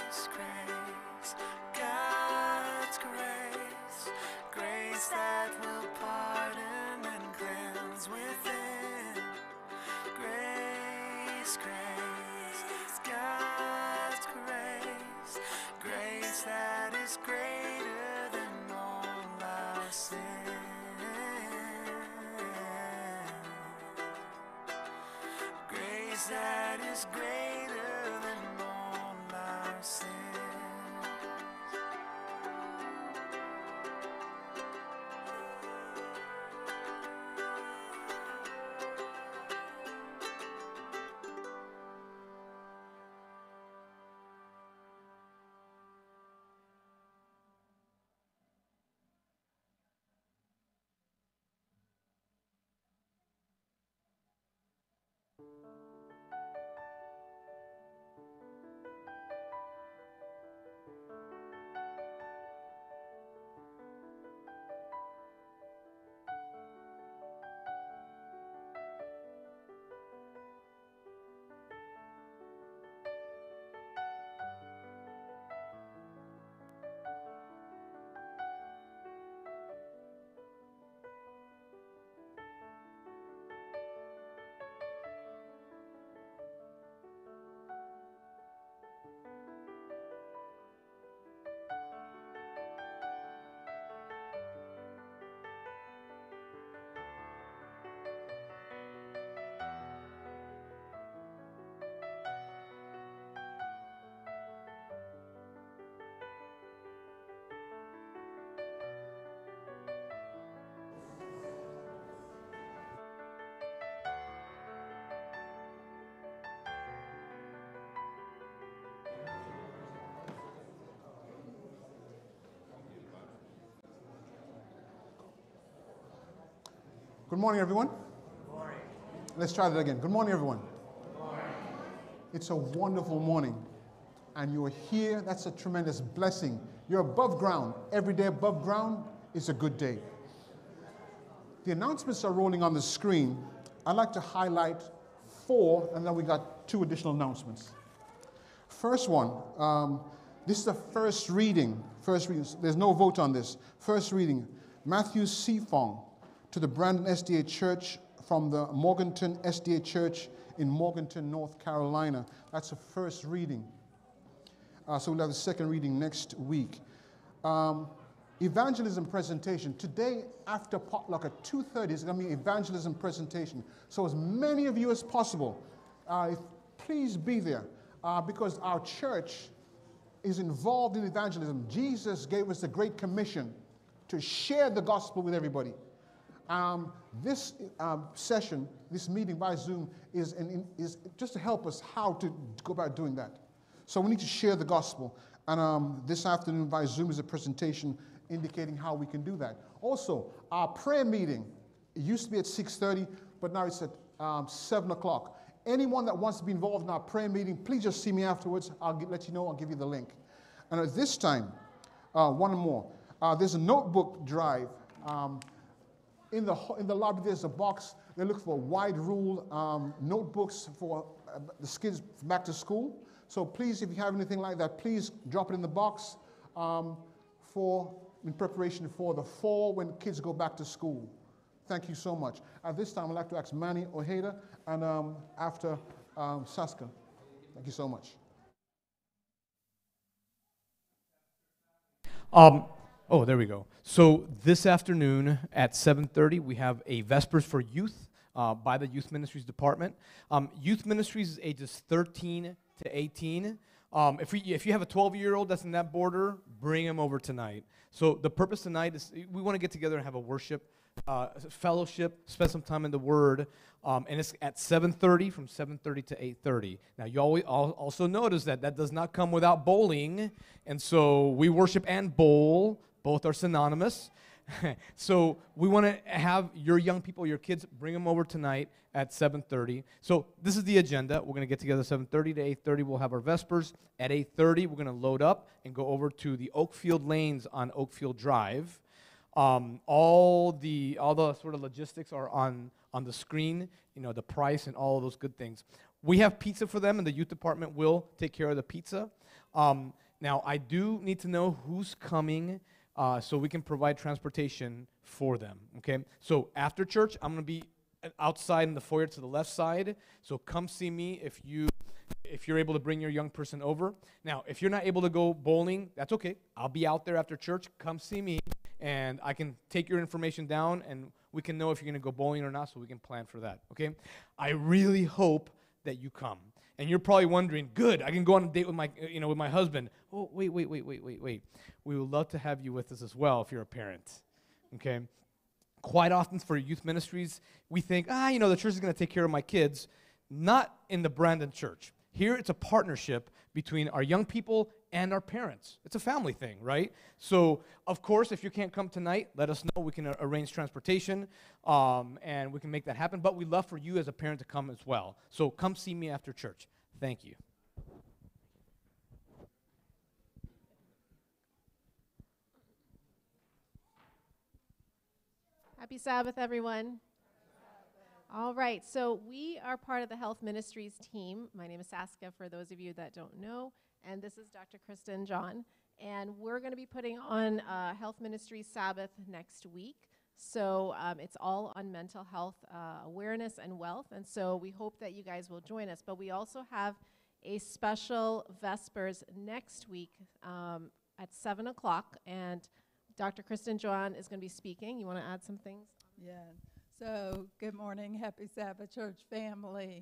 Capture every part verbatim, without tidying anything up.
grace, God's grace, grace that will pardon and cleanse within. Grace, grace, God's grace, grace that is greater than all our sin. Grace that is greater than all our sins. Good morning, everyone. Good morning. Let's try that again. Good morning, everyone. Good morning. It's a wonderful morning, and you're here. That's a tremendous blessing. You're above ground. Every day above ground is a good day. The announcements are rolling on the screen. I'd like to highlight four, and then we got two additional announcements. First one, um, this is the first reading. First reading. There's no vote on this. First reading, Matthew Seafong to the Brandon S D A Church from the Morganton S D A Church in Morganton, North Carolina. That's the first reading. Uh, so we'll have the second reading next week. Um, evangelism presentation. Today, after potluck at two thirty, is going to be an evangelism presentation. So as many of you as possible, uh, if, please be there, uh, because our church is involved in evangelism. Jesus gave us the Great Commission to share the gospel with everybody. Um, this um, session, this meeting by Zoom, is, an, is just to help us how to go about doing that. So we need to share the gospel. And um, this afternoon by Zoom is a presentation indicating how we can do that. Also, our prayer meeting, it used to be at six thirty, but now it's at um, seven o'clock. Anyone that wants to be involved in our prayer meeting, please just see me afterwards. I'll get, let you know. I'll give you the link. And at this time, uh, one more. Uh, there's a notebook drive. Um, In the, in the lobby, there's a box. They look for wide rule um, notebooks for uh, the kids back to school. So please, if you have anything like that, please drop it in the box um, for in preparation for the fall when kids go back to school. Thank you so much. At this time, I'd like to ask Manny Ojeda and um, after um, Saska. Thank you so much. Um. Oh, there we go. So this afternoon at seven thirty, we have a Vespers for Youth uh, by the Youth Ministries Department. Um, Youth Ministries is ages thirteen to eighteen. Um, if, we, if you have a twelve-year-old that's in that border, bring him over tonight. So the purpose tonight is we want to get together and have a worship, uh, fellowship, spend some time in the Word. Um, and it's at seven thirty, from seven thirty to eight thirty. Now, you always also notice that that does not come without bowling. And so we worship and bowl. Both are synonymous. So we want to have your young people, your kids, bring them over tonight at seven thirty. So this is the agenda. We're going to get together seven thirty to eight thirty. We'll have our Vespers. At eight thirty, we're going to load up and go over to the Oakfield Lanes on Oakfield Drive. Um, all the all the sort of logistics are on, on the screen, you know, the price and all of those good things. We have pizza for them, and the youth department will take care of the pizza. Um, now, I do need to know who's coming uh, so we can provide transportation for them, okay? So after church, I'm going to be outside in the foyer to the left side, so come see me if you if you're able to bring your young person over. Now, if you're not able to go bowling, that's okay. I'll be out there after church. Come see me, and I can take your information down, and we can know if you're going to go bowling or not, so we can plan for that, okay? I really hope that you come. And you're probably wondering, good, I can go on a date with my, you know, with my husband. Oh, wait, wait, wait, wait, wait, wait. We would love to have you with us as well if you're a parent, okay? Quite often for youth ministries, we think, ah, you know, the church is going to take care of my kids. Not in the Brandon Church. Here, it's a partnership between our young people and our parents. It's a family thing, right? So, of course, if you can't come tonight, let us know. We can uh, arrange transportation, um, and we can make that happen. But we'd love for you as a parent to come as well. So come see me after church. Thank you. Happy Sabbath, everyone. All right, so we are part of the Health Ministries team. My name is Saskia, for those of you that don't know, and this is Doctor Kristen John. And we're going to be putting on uh, Health Ministries Sabbath next week. So um, it's all on mental health uh, awareness and wealth, and so we hope that you guys will join us. But we also have a special Vespers next week um, at seven o'clock, and Doctor Kristen John is going to be speaking. You want to add some things? Yeah. So, good morning, Happy Sabbath Church family.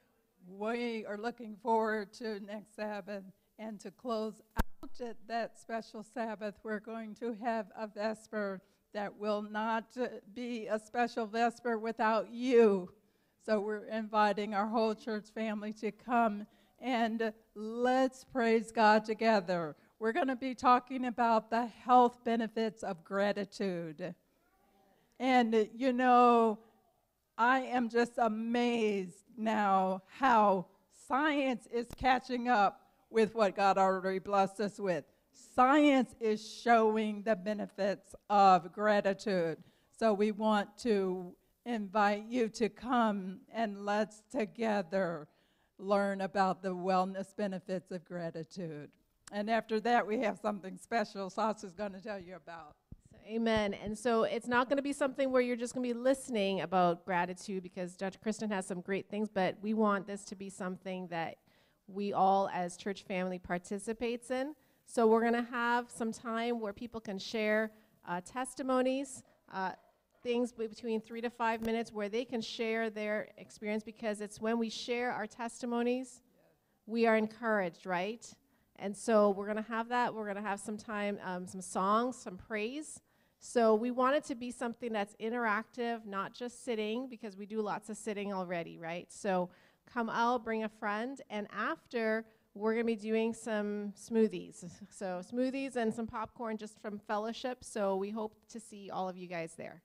We are looking forward to next Sabbath, and to close out at that special Sabbath, we're going to have a Vesper that will not uh, be a special Vesper without you. So we're inviting our whole church family to come, and uh, let's praise God together. We're going to be talking about the health benefits of gratitude. And, uh, you know, I am just amazed now how science is catching up with what God already blessed us with. Science is showing the benefits of gratitude. So we want to invite you to come and let's together learn about the wellness benefits of gratitude. And after that, we have something special Sasha's going to tell you about. Amen. And so it's not going to be something where you're just going to be listening about gratitude, because Doctor Kristen has some great things, but we want this to be something that we all as church family participates in. So we're going to have some time where people can share uh, testimonies, uh, things between three to five minutes where they can share their experience, because it's when we share our testimonies, we are encouraged, right? And so we're going to have that. We're going to have some time, um, some songs, some praise. So we want it to be something that's interactive, not just sitting, because we do lots of sitting already, right? So come out, bring a friend, and after, we're going to be doing some smoothies. So smoothies and some popcorn just from fellowship. So we hope to see all of you guys there.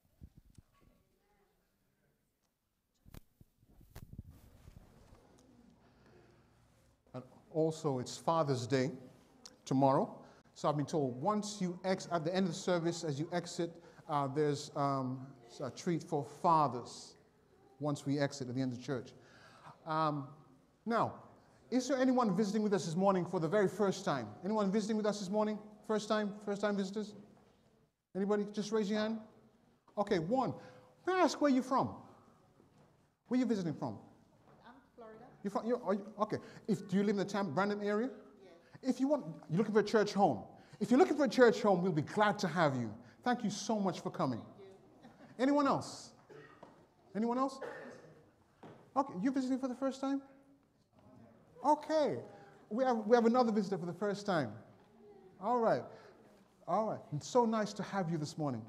And also, it's Father's Day tomorrow. So I've been told once you ex at the end of the service, as you exit, uh, there's um, a treat for fathers once we exit at the end of the church. Um, now, is there anyone visiting with us this morning for the very first time? Anyone visiting with us this morning? First time? First time visitors? Anybody? Just raise your hand. Okay, one. May I ask where you're from? Where are you visiting from? I'm Florida. You're from, you're, are you, okay. If, do you live in the Tampa, Brandon area? If you want, you're looking for a church home. If you're looking for a church home, we'll be glad to have you. Thank you so much for coming. Anyone else? Anyone else? Okay, you're visiting for the first time? Okay. We have, we have another visitor for the first time. All right. All right. It's so nice to have you this morning.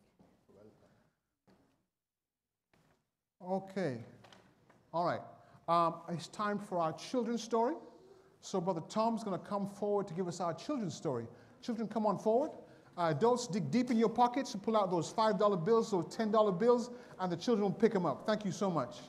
Okay. All right. Um, it's time for our children's story. So Brother Tom's going to come forward to give us our children's story. Children, come on forward. Uh, adults, dig deep in your pockets and pull out those five dollar bills, those ten dollar bills, and the children will pick them up. Thank you so much.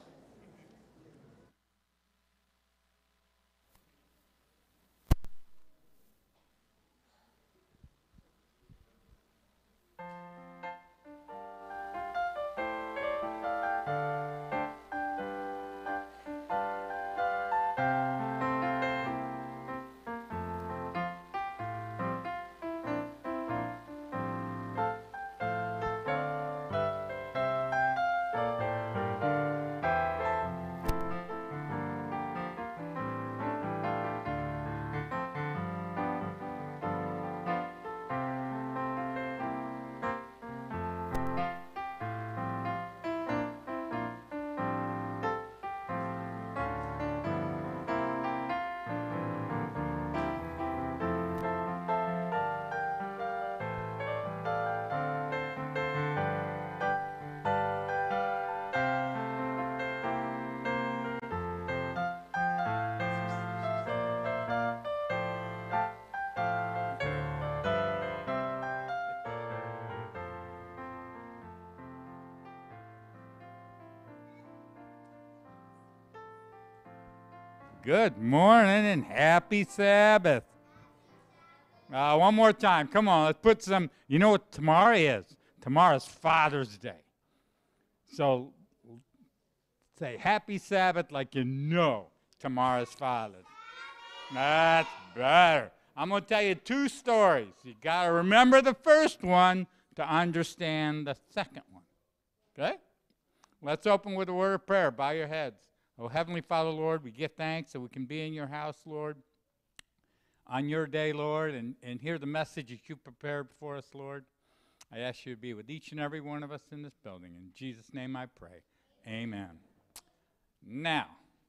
Good morning and happy Sabbath. Uh, one more time. Come on, let's put some. You know what tomorrow is? Tomorrow's Father's Day. So say happy Sabbath like you know tomorrow's Father's Day. That's better. I'm going to tell you two stories. You got to remember the first one to understand the second one. Okay? Let's open with a word of prayer. Bow your heads. Oh, Heavenly Father, Lord, we give thanks that we can be in your house, Lord, on your day, Lord, and, and hear the message that you prepared for us, Lord. I ask you to be with each and every one of us in this building. In Jesus' name I pray. Amen. Now,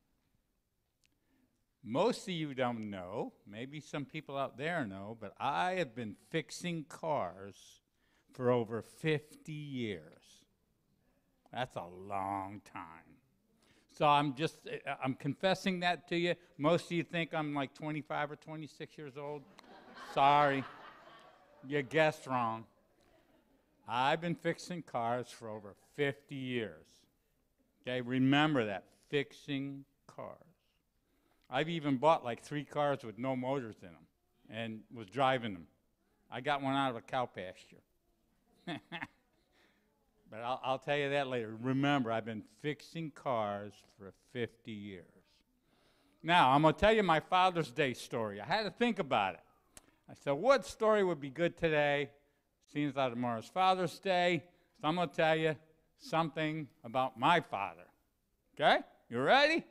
most of you don't know, maybe some people out there know, but I have been fixing cars for over fifty years. That's a long time. So I'm just, I'm confessing that to you. Most of you think I'm like twenty-five or twenty-six years old. Sorry, you guessed wrong. I've been fixing cars for over fifty years. Okay, remember that, fixing cars. I've even bought like three cars with no motors in them and was driving them. I got one out of a cow pasture. But I'll, I'll tell you that later. Remember, I've been fixing cars for fifty years. Now, I'm going to tell you my Father's Day story. I had to think about it. I said, what story would be good today? Seems like tomorrow's Father's Day. So I'm going to tell you something about my father. Okay? You ready?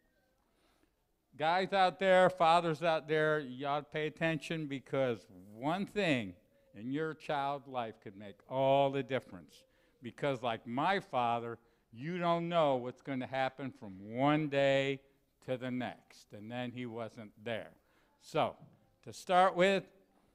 Guys out there, fathers out there, you ought to pay attention because one thing in your child's life could make all the difference. Because like my father, you don't know what's going to happen from one day to the next. And then he wasn't there. So, to start with,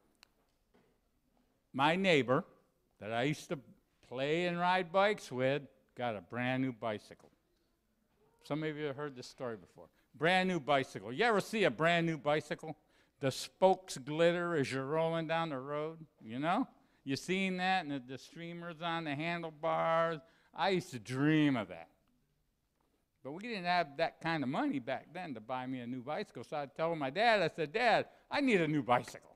my neighbor that I used to play and ride bikes with got a brand new bicycle. Some of you have heard this story before. Brand new bicycle. You ever see a brand new bicycle? The spokes glitter as you're rolling down the road, you know? You seen that, and the, the streamers on the handlebars? I used to dream of that. But we didn't have that kind of money back then to buy me a new bicycle. So I told my dad, I said, Dad, I need a new bicycle.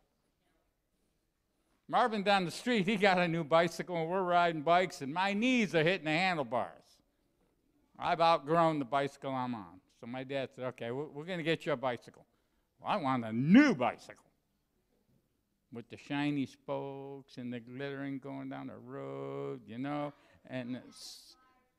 Marvin down the street, he got a new bicycle, and we're riding bikes, and my knees are hitting the handlebars. I've outgrown the bicycle I'm on. So my dad said, okay, we're, we're going to get you a bicycle. Well, I want a new bicycle with the shiny spokes and the glittering going down the road, you know. And it's,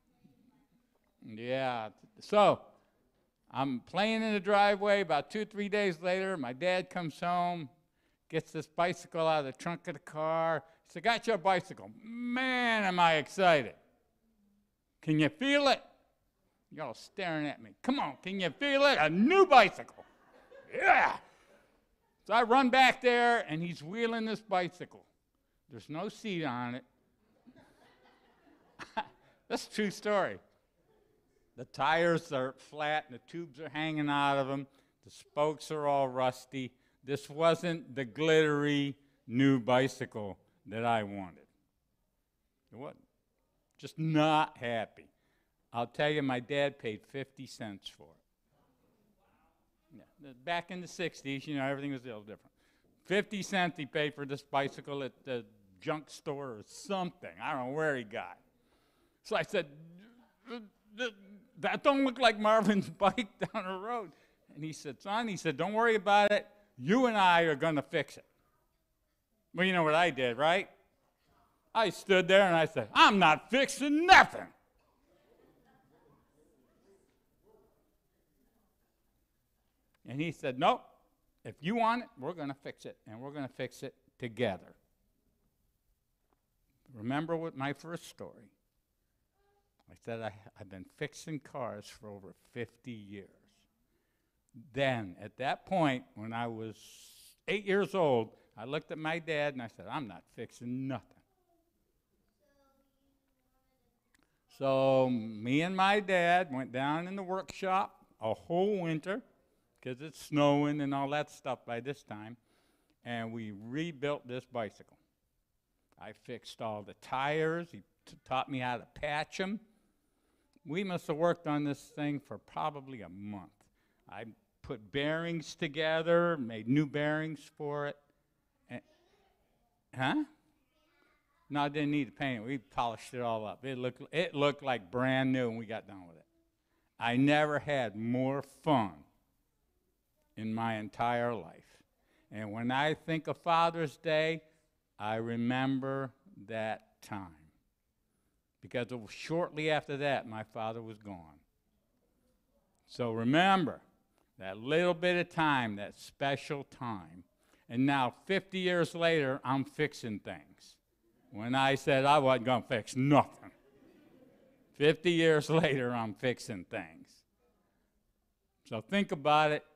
yeah, so I'm playing in the driveway. About two, three days later, my dad comes home, gets this bicycle out of the trunk of the car. He said, got your bicycle. Man, am I excited. Can you feel it? Y'all staring at me. Come on, can you feel it? A new bicycle. Yeah. So I run back there, and he's wheeling this bicycle. There's no seat on it. That's a true story. The tires are flat, and the tubes are hanging out of them. The spokes are all rusty. This wasn't the glittery new bicycle that I wanted. It wasn't. Just not happy. I'll tell you, my dad paid fifty cents for it. Yeah. Back in the sixties, you know, everything was a little different. fifty cents he paid for this bicycle at the junk store or something. I don't know where he got it. So I said, that don't look like Marvin's bike down the road. And he said, son, he said, don't worry about it. You and I are going to fix it. Well, you know what I did, right? I stood there and I said, I'm not fixing nothing. And he said, nope, if you want it, we're going to fix it, and we're going to fix it together. Remember what my first story. I said I, I've been fixing cars for over fifty years. Then, at that point, when I was eight years old, I looked at my dad and I said, I'm not fixing nothing. So me and my dad went down in the workshop a whole winter, because it's snowing and all that stuff by this time, and we rebuilt this bicycle. I fixed all the tires. He t- taught me how to patch them. We must have worked on this thing for probably a month. I put bearings together, made new bearings for it. And, huh? No, I didn't need to paint it. We polished it all up. It looked, it looked like brand new when we got done with it. I never had more fun in my entire life. And when I think of Father's Day, I remember that time. Because it was shortly after that, my father was gone. So remember that little bit of time, that special time. And now, fifty years later, I'm fixing things. When I said I wasn't going to fix nothing. fifty years later, I'm fixing things. So think about it.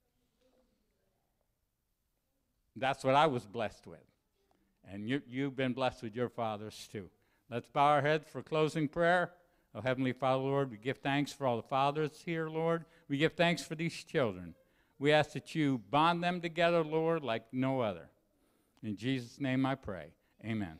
That's what I was blessed with. And you, you've been blessed with your fathers too. Let's bow our heads for closing prayer. Oh, Heavenly Father, Lord, we give thanks for all the fathers here, Lord. We give thanks for these children. We ask that you bond them together, Lord, like no other. In Jesus' name I pray. Amen.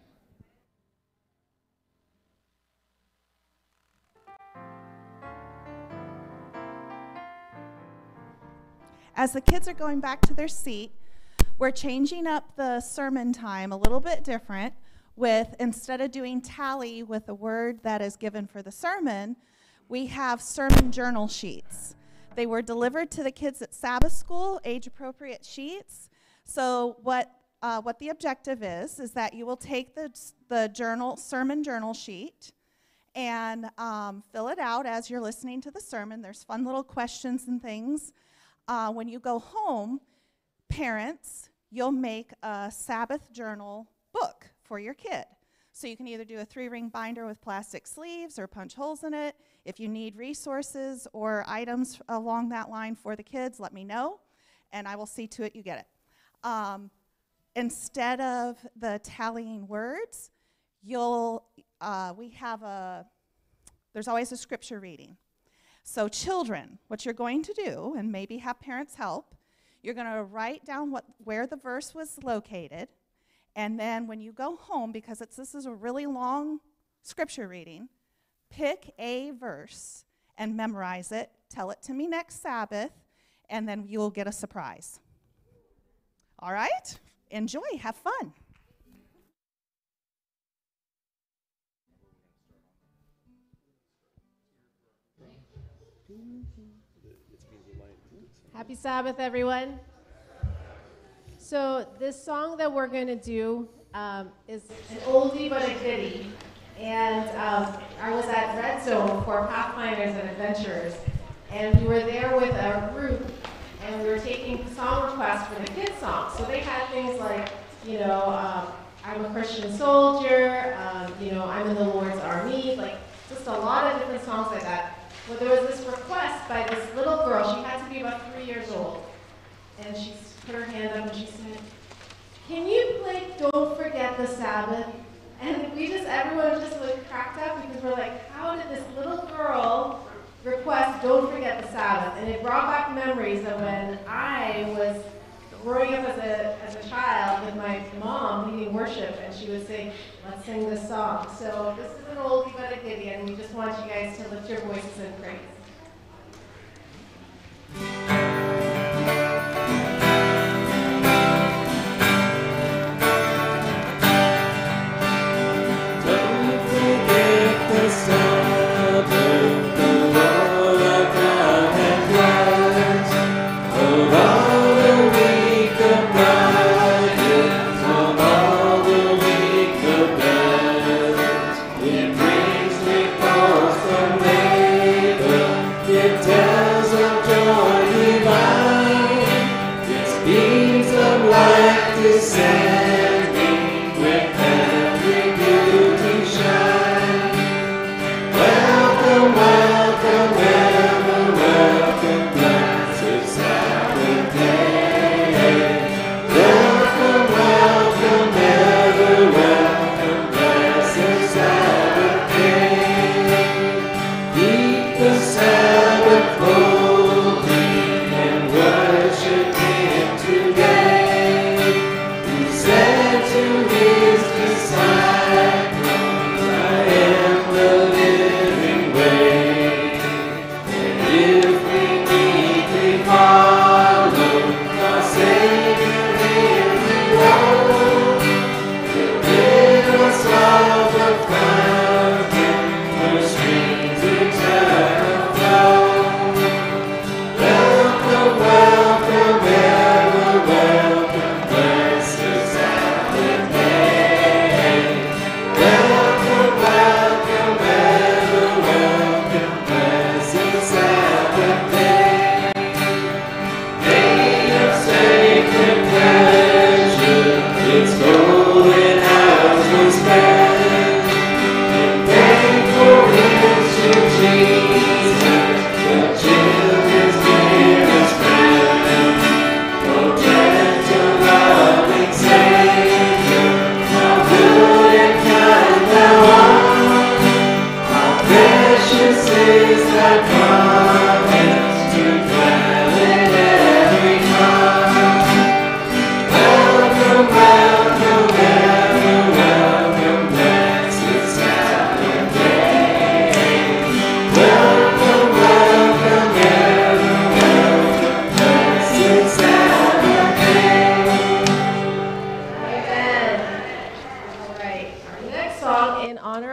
As the kids are going back to their seat, we're changing up the sermon time a little bit different with, instead of doing tally with the word that is given for the sermon, we have sermon journal sheets. They were delivered to the kids at Sabbath school, age-appropriate sheets. So what uh, what the objective is, is that you will take the, the journal sermon journal sheet and um, fill it out as you're listening to the sermon. There's fun little questions and things. Uh, when you go home, parents, you'll make a Sabbath journal book for your kid. So you can either do a three-ring binder with plastic sleeves or punch holes in it. If you need resources or items along that line for the kids, let me know, and I will see to it you get it. Um, instead of the tallying words, you'll uh, we have a, there's always a scripture reading. So children, what you're going to do, and maybe have parents help, you're going to write down what where the verse was located, and then when you go home, because it's this is a really long scripture reading, pick a verse and memorize it. Tell it to me next Sabbath, and then you will get a surprise. All right? Enjoy. Have fun. Happy Sabbath, everyone. So this song that we're going to do um, is an oldie but a goodie. And um, I was at Red Zone for Pathfinders and Adventurers, and we were there with a group, and we were taking song requests for the kids' songs. So they had things like, you know, um, I'm a Christian soldier, um, you know, I'm in the Lord's army, like just a lot of different songs like that. Well, there was this request by this little girl. She had to be about three years old. And she put her hand up and she said, can you play Don't Forget the Sabbath? And we just, everyone just like cracked up because we're like, how did this little girl request Don't Forget the Sabbath? And it brought back memories of when I was growing up as a, as a child with my mom leading worship, and she would say, let's sing this song. So this is an oldie but a goodie, and we just want you guys to lift your voices in praise. It brings me close to neighbor.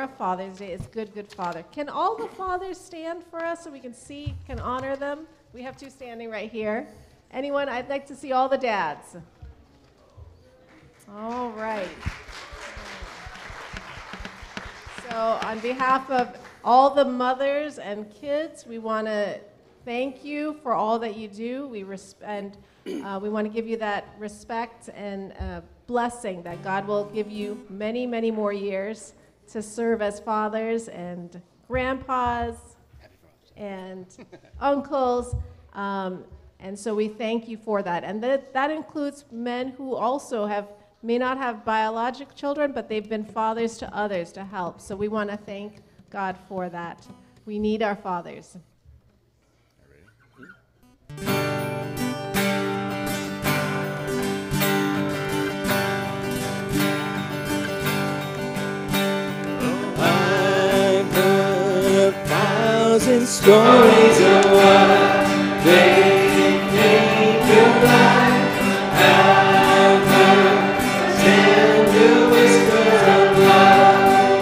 have Father's Day. It's Good, Good Father. Can all the fathers stand for us so we can see, can honor them? We have two standing right here. Anyone? I'd like to see all the dads. All right. So on behalf of all the mothers and kids, we want to thank you for all that you do. We res- and uh, we want to give you that respect and uh, blessing that God will give you many, many more years to serve as fathers and grandpas and uncles. Um, and so we thank you for that. And that, that includes men who also have may not have biological children, but they've been fathers to others to help. So we want to thank God for that. We need our fathers. I've heard a thousand stories of what they came to life. I've heard tender whispers of love.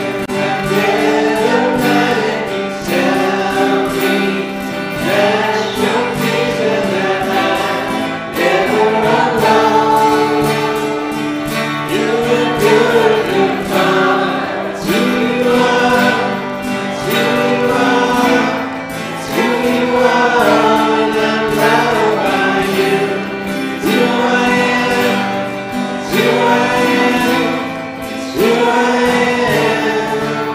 Never let me tell me that your vision that I never alone. You're good, good Father. It's who you are. It's who you are. It's who you are. And I'm loved by you. It's who I am. It's who I am. It's who I am.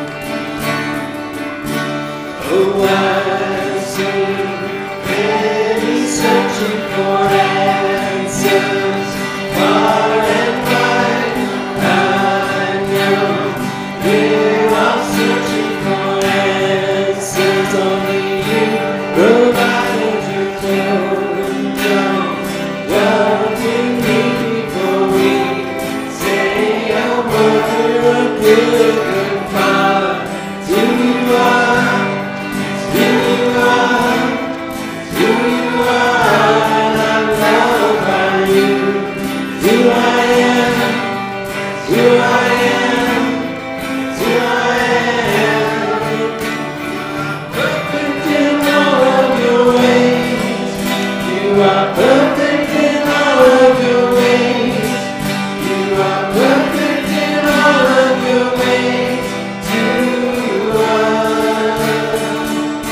Oh, I see many searching for answers far and wide. I know we're all searching for answers. Only you provided. You don't know what we need before we say a word. Good, good Father. It's who you are. It's who you are. It's who you are. And I'm loved by you. It's who I am. It's who I am. It's who I am. Perfect in all of your ways. You are perfect in all of your ways. You are perfect in all of your ways to us.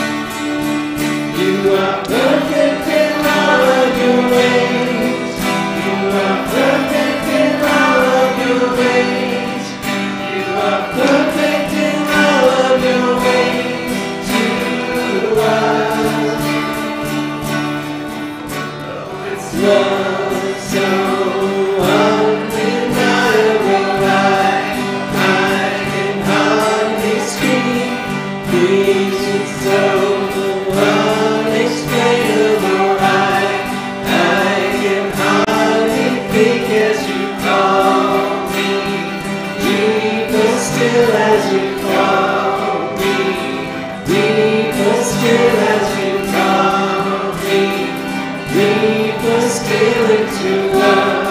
You are perfect in all of your ways. You are perfect in all of your ways. You are perfect in all of your ways to us. Oh, it's love so undeniable. I, I can hardly speak. Peace is so unexplainable. I, I can hardly think as you call me. Deeper still as you call me. Deeper still as you call me. Deeper still into love.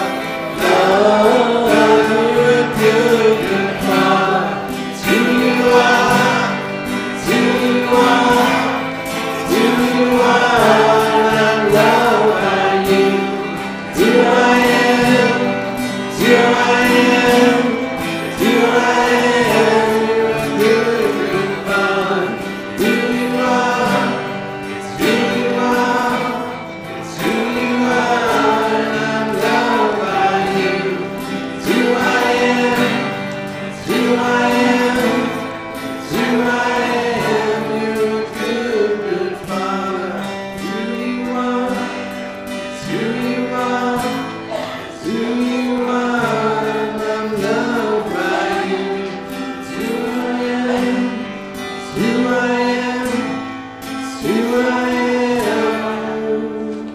Love, you're a good, good Father. It's who you are. It's who you are. It's who you are. And I'm loved by you. It's who I am. It's who I am. It's who I am. You're a good, good Father. Who you are. It's who you are. It's who you are. And I'm loved by you. It's who I am. It's who I am. It's who I am. You're a good, good Father. Who you are. It's who you are. It's who you are. And I'm loved by you. It's who I am. It's who I am. It's who I am.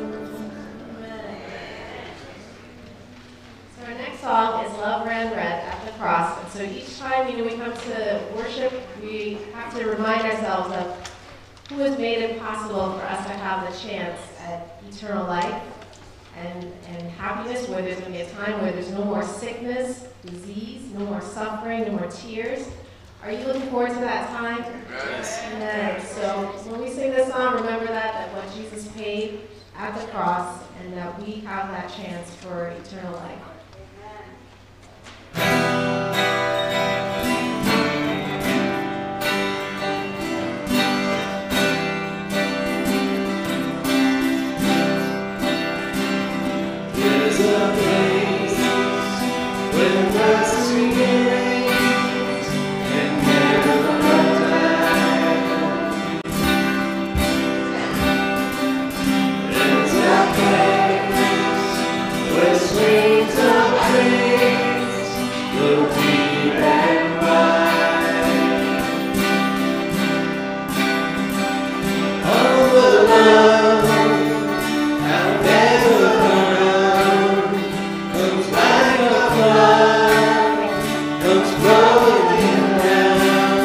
So our next song is Love Ran Red at the Cross. And so each time, you know, we come to worship, we have to remind ourselves of who has made it possible for us to have the chance at eternal life and, and happiness, where there's going to be a time where there's no more sickness, disease, no more suffering, no more tears. Are you looking forward to that time? Yes. Amen. So when we sing this song, remember that, that what Jesus paid at the cross, and that we have that chance for eternal life. There's a place where mercy reigns and never dies. There's a place where streams of praise flow deep and wide. All the love I've ever found comes like a flood, comes flowing down.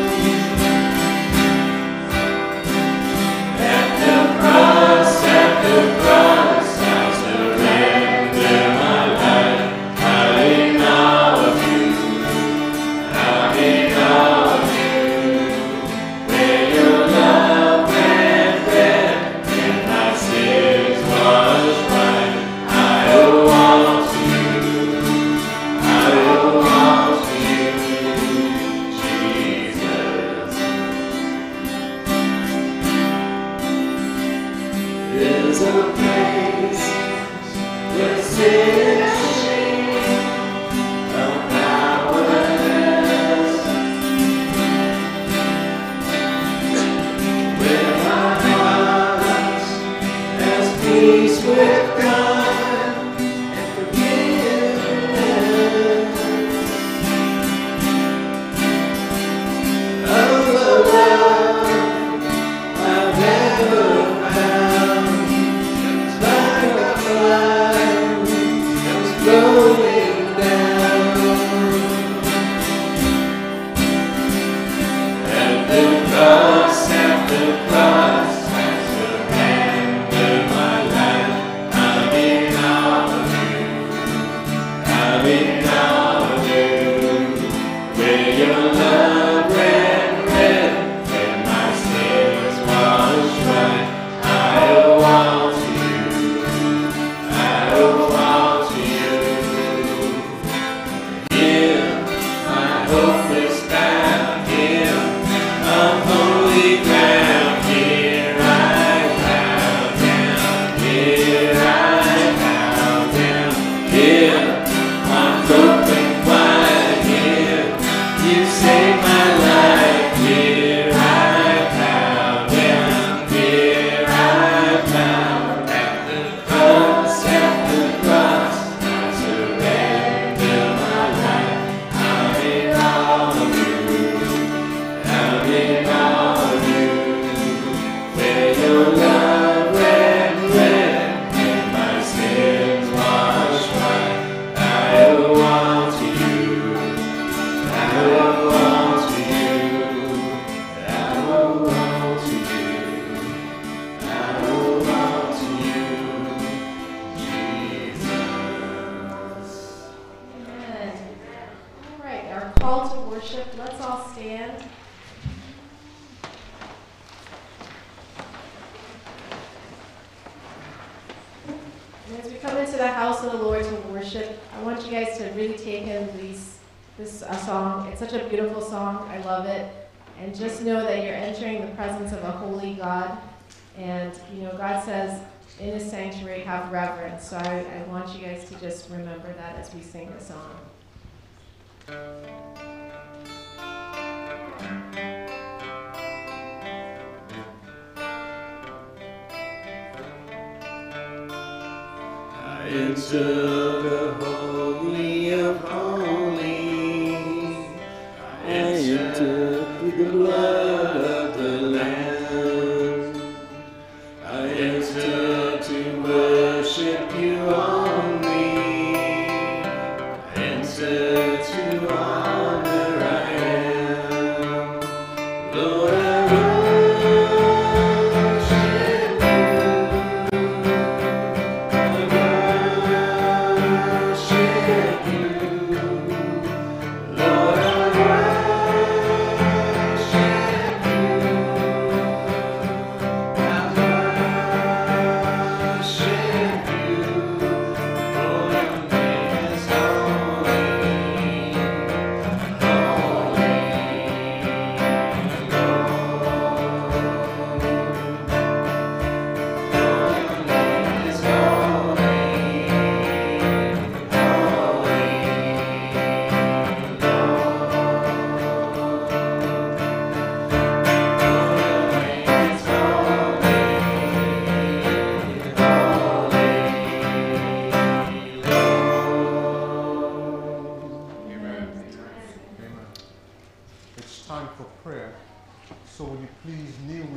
At the cross, at the cross, I surrender my life. I need all of you. I need all of you. Where your love ran red and my sins washed white. I owe all to you. I owe all to you, Jesus. There's a place where sin and shame are powerless, where my heart has peace with God and forgiveness. Of the love I've ever found, it's like a flood comes flowing down. At the cross, at the cross, I surrender my life. I need all of you. I need all of you. Where your love ran red and my sins washed white. I owe all to you. I owe all to you. Here my hope is found. Here on holy ground. Here I bow down. Here I bow down. Here I'm open wide. Here you save my life. Here I bow down. Here I bow. At the cross, at the cross, I surrender my life. I need all of you. I need all of you. Where your love ran red and my sins washed white. I owe all to you. I owe all to you. I owe all to you. I owe all to you, Jesus. Amen. All right, our call to worship. Let's all stand. And as we come into the house of the Lord to worship, I want you guys to really take in these, this uh, song. It's such a beautiful song. I love it. And just know that you're entering the presence of a holy God. And, you know, God says in his sanctuary, have reverence. So I, I want you guys to just remember that as we sing the song. I enter the holy of holies. I enter through the blood of the Lamb. I enter to worship you only. I enter to honor I am. Lord, I worship you. I worship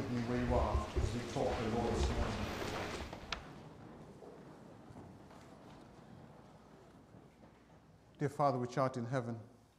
with me where you are as we talk the Lord this morning. Dear Father, which art in heaven,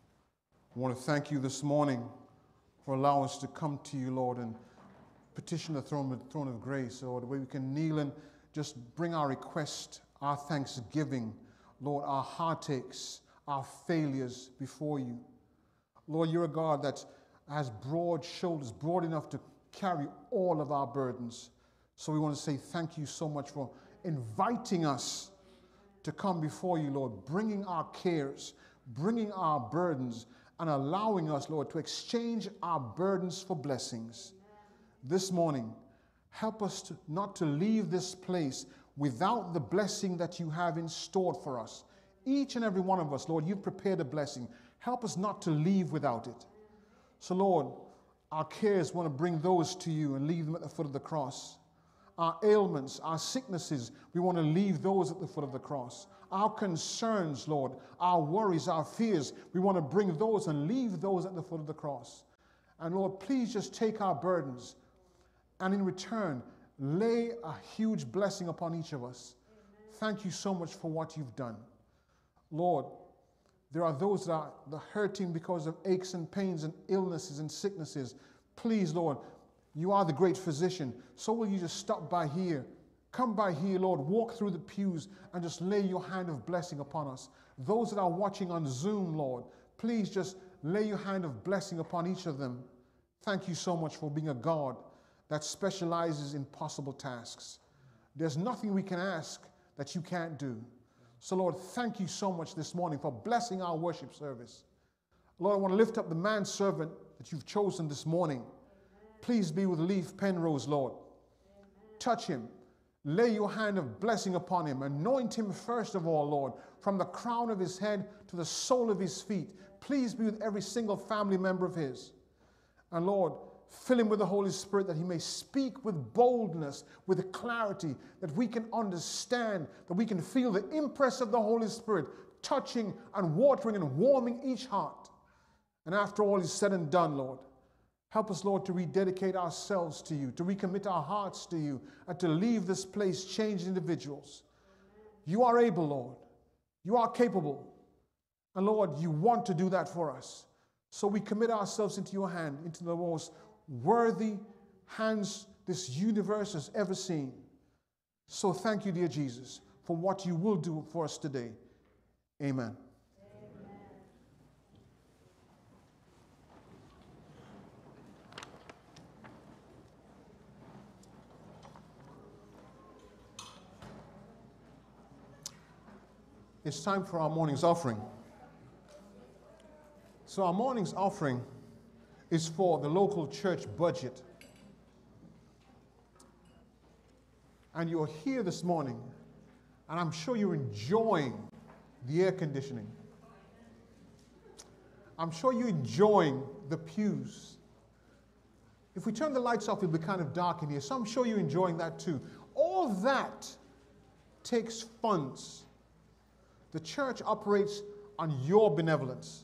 I want to thank you this morning for allowing us to come to you, Lord, and petition the throne of, throne of grace, Lord, where we can kneel and just bring our request, our thanksgiving, Lord, our heartaches, our failures before you. Lord, you're a God that has broad shoulders, broad enough to carry all of our burdens. So we want to say thank you so much for inviting us to come before you, Lord, bringing our cares, bringing our burdens, and allowing us, Lord, to exchange our burdens for blessings. This morning, help us to, not to leave this place without the blessing that you have in store for us. Each and every one of us, Lord, you've prepared a blessing. Help us not to leave without it. So, Lord, our cares, want to bring those to you and leave them at the foot of the cross. Our ailments, our sicknesses, we want to leave those at the foot of the cross. Our concerns, Lord, our worries, our fears, we want to bring those and leave those at the foot of the cross. And Lord, please just take our burdens and in return, lay a huge blessing upon each of us. Thank you so much for what you've done. Lord, there are those that are hurting because of aches and pains and illnesses and sicknesses. Please, Lord, you are the great physician. So will you just stop by here? Come by here, Lord. Walk through the pews and just lay your hand of blessing upon us. Those that are watching on Zoom, Lord, please just lay your hand of blessing upon each of them. Thank you so much for being a God that specializes in possible tasks. There's nothing we can ask that you can't do. So, Lord, thank you so much this morning for blessing our worship service. Lord, I want to lift up the manservant that you've chosen this morning. Please be with Leif Penrose, Lord. Touch him. Lay your hand of blessing upon him. Anoint him first of all, Lord, from the crown of his head to the sole of his feet. Please be with every single family member of his. And Lord, fill him with the Holy Spirit that he may speak with boldness, with clarity, that we can understand, that we can feel the impress of the Holy Spirit touching and watering and warming each heart. And after all is said and done, Lord, help us, Lord, to rededicate ourselves to you, to recommit our hearts to you, and to leave this place changed individuals. You are able, Lord. You are capable. And Lord, you want to do that for us. So we commit ourselves into your hand, into the most worthy hands this universe has ever seen. So thank you, dear Jesus, for what you will do for us today. Amen. It's time for our morning's offering. So our morning's offering is for the local church budget. And you're here this morning, and I'm sure you're enjoying the air conditioning. I'm sure you're enjoying the pews. If we turn the lights off, it'll be kind of dark in here, so I'm sure you're enjoying that too. All that takes funds. The church operates on your benevolence.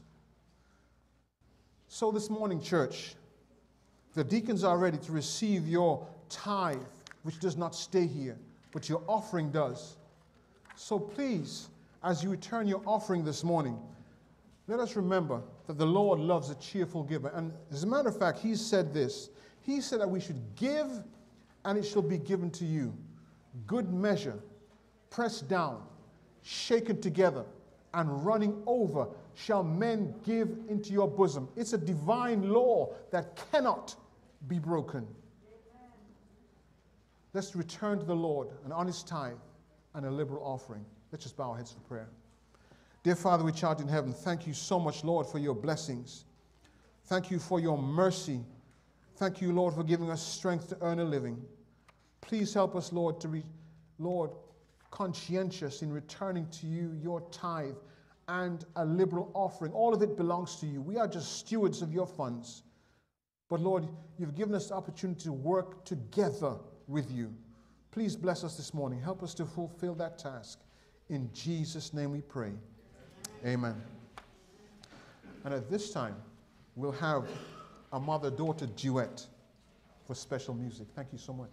So this morning, church, the deacons are ready to receive your tithe, which does not stay here, but your offering does. So please, as you return your offering this morning, let us remember that the Lord loves a cheerful giver. And as a matter of fact, he said this. He said that we should give, and it shall be given to you. Good measure, pressed down, shaken together, and running over shall men give into your bosom. It's a divine law that cannot be broken. Let's return to the Lord an honest tithe and a liberal offering. Let's just bow our heads for prayer. Dear Father, which art in heaven, thank you so much, Lord, for your blessings. Thank you for your mercy. Thank you, Lord, for giving us strength to earn a living. Please help us, Lord, to be, Lord, conscientious in returning to you your tithe and a liberal offering. All of it belongs to you. We are just stewards of your funds. But Lord, you've given us the opportunity to work together with you. Please bless us this morning. Help us to fulfill that task. In Jesus' name we pray. Amen. And at this time, we'll have a mother-daughter duet. for special music. Thank you so much.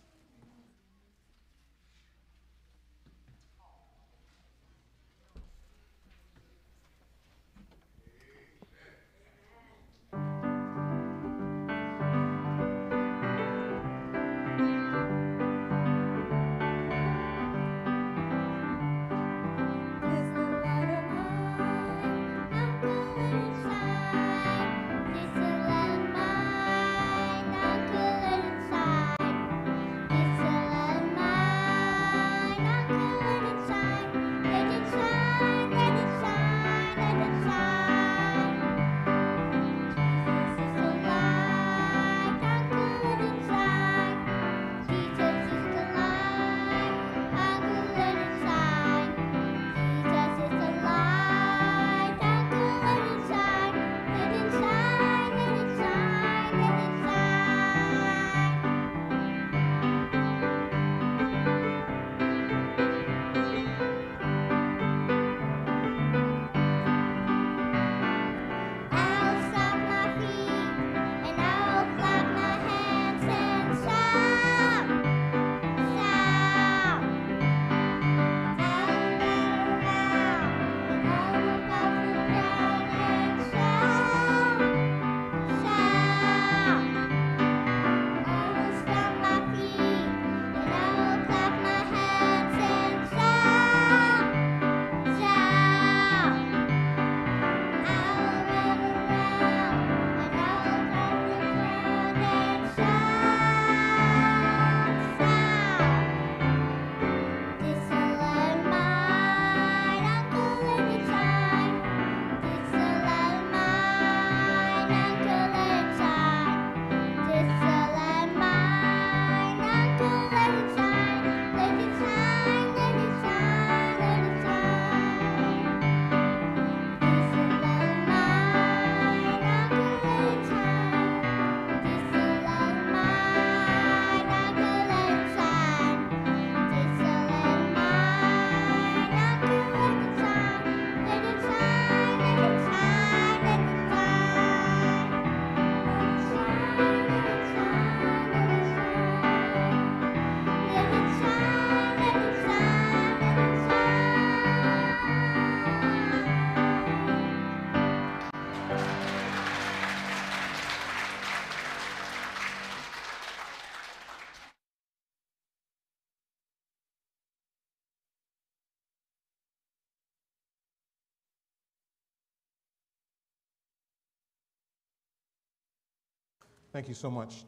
Thank you so much.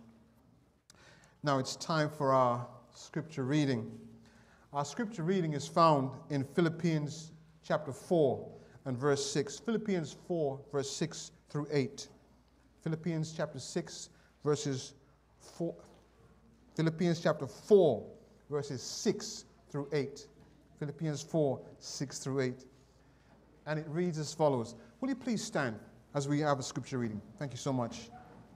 Now it's time for our scripture reading. Our scripture reading is found in Philippians chapter four and verse six. Philippians four, verse six through eight. Philippians chapter six, verses four. Philippians chapter four, verses six through eight. Philippians four, six through eight. And it reads as follows. Will you please stand as we have a scripture reading? Thank you so much.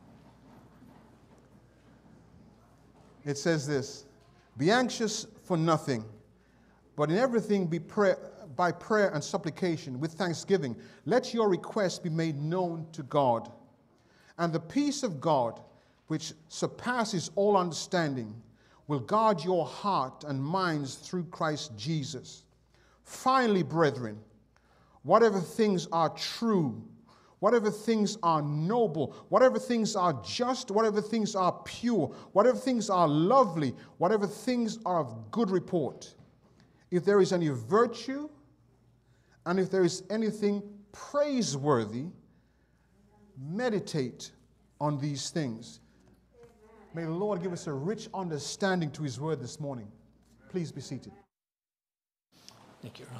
It says this, be anxious for nothing, but in everything be prayer, by prayer and supplication with thanksgiving. Let your requests be made known to God. And the peace of God, which surpasses all understanding, will guard your heart and minds through Christ Jesus. Finally, brethren, whatever things are true, whatever things are noble, whatever things are just, whatever things are pure, whatever things are lovely, whatever things are of good report, if there is any virtue, and if there is anything praiseworthy, meditate on these things. May the Lord give us a rich understanding to His word this morning. Please be seated. Thank you, Earl.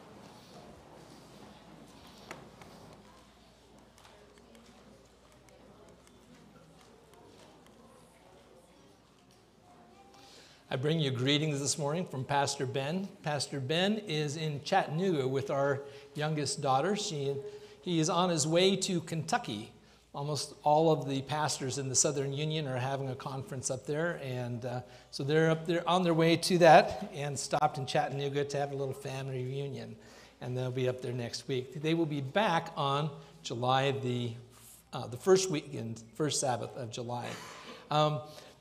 I bring you greetings this morning from Pastor Ben. Pastor Ben is in Chattanooga with our youngest daughter. She, he is on his way to Kentucky. Almost all of the pastors in the Southern Union are having a conference up there, and uh, so they're up there on their way to that and stopped in Chattanooga to have a little family reunion, and they'll be up there next week. They will be back on July the uh, the first weekend, first Sabbath of July. Um,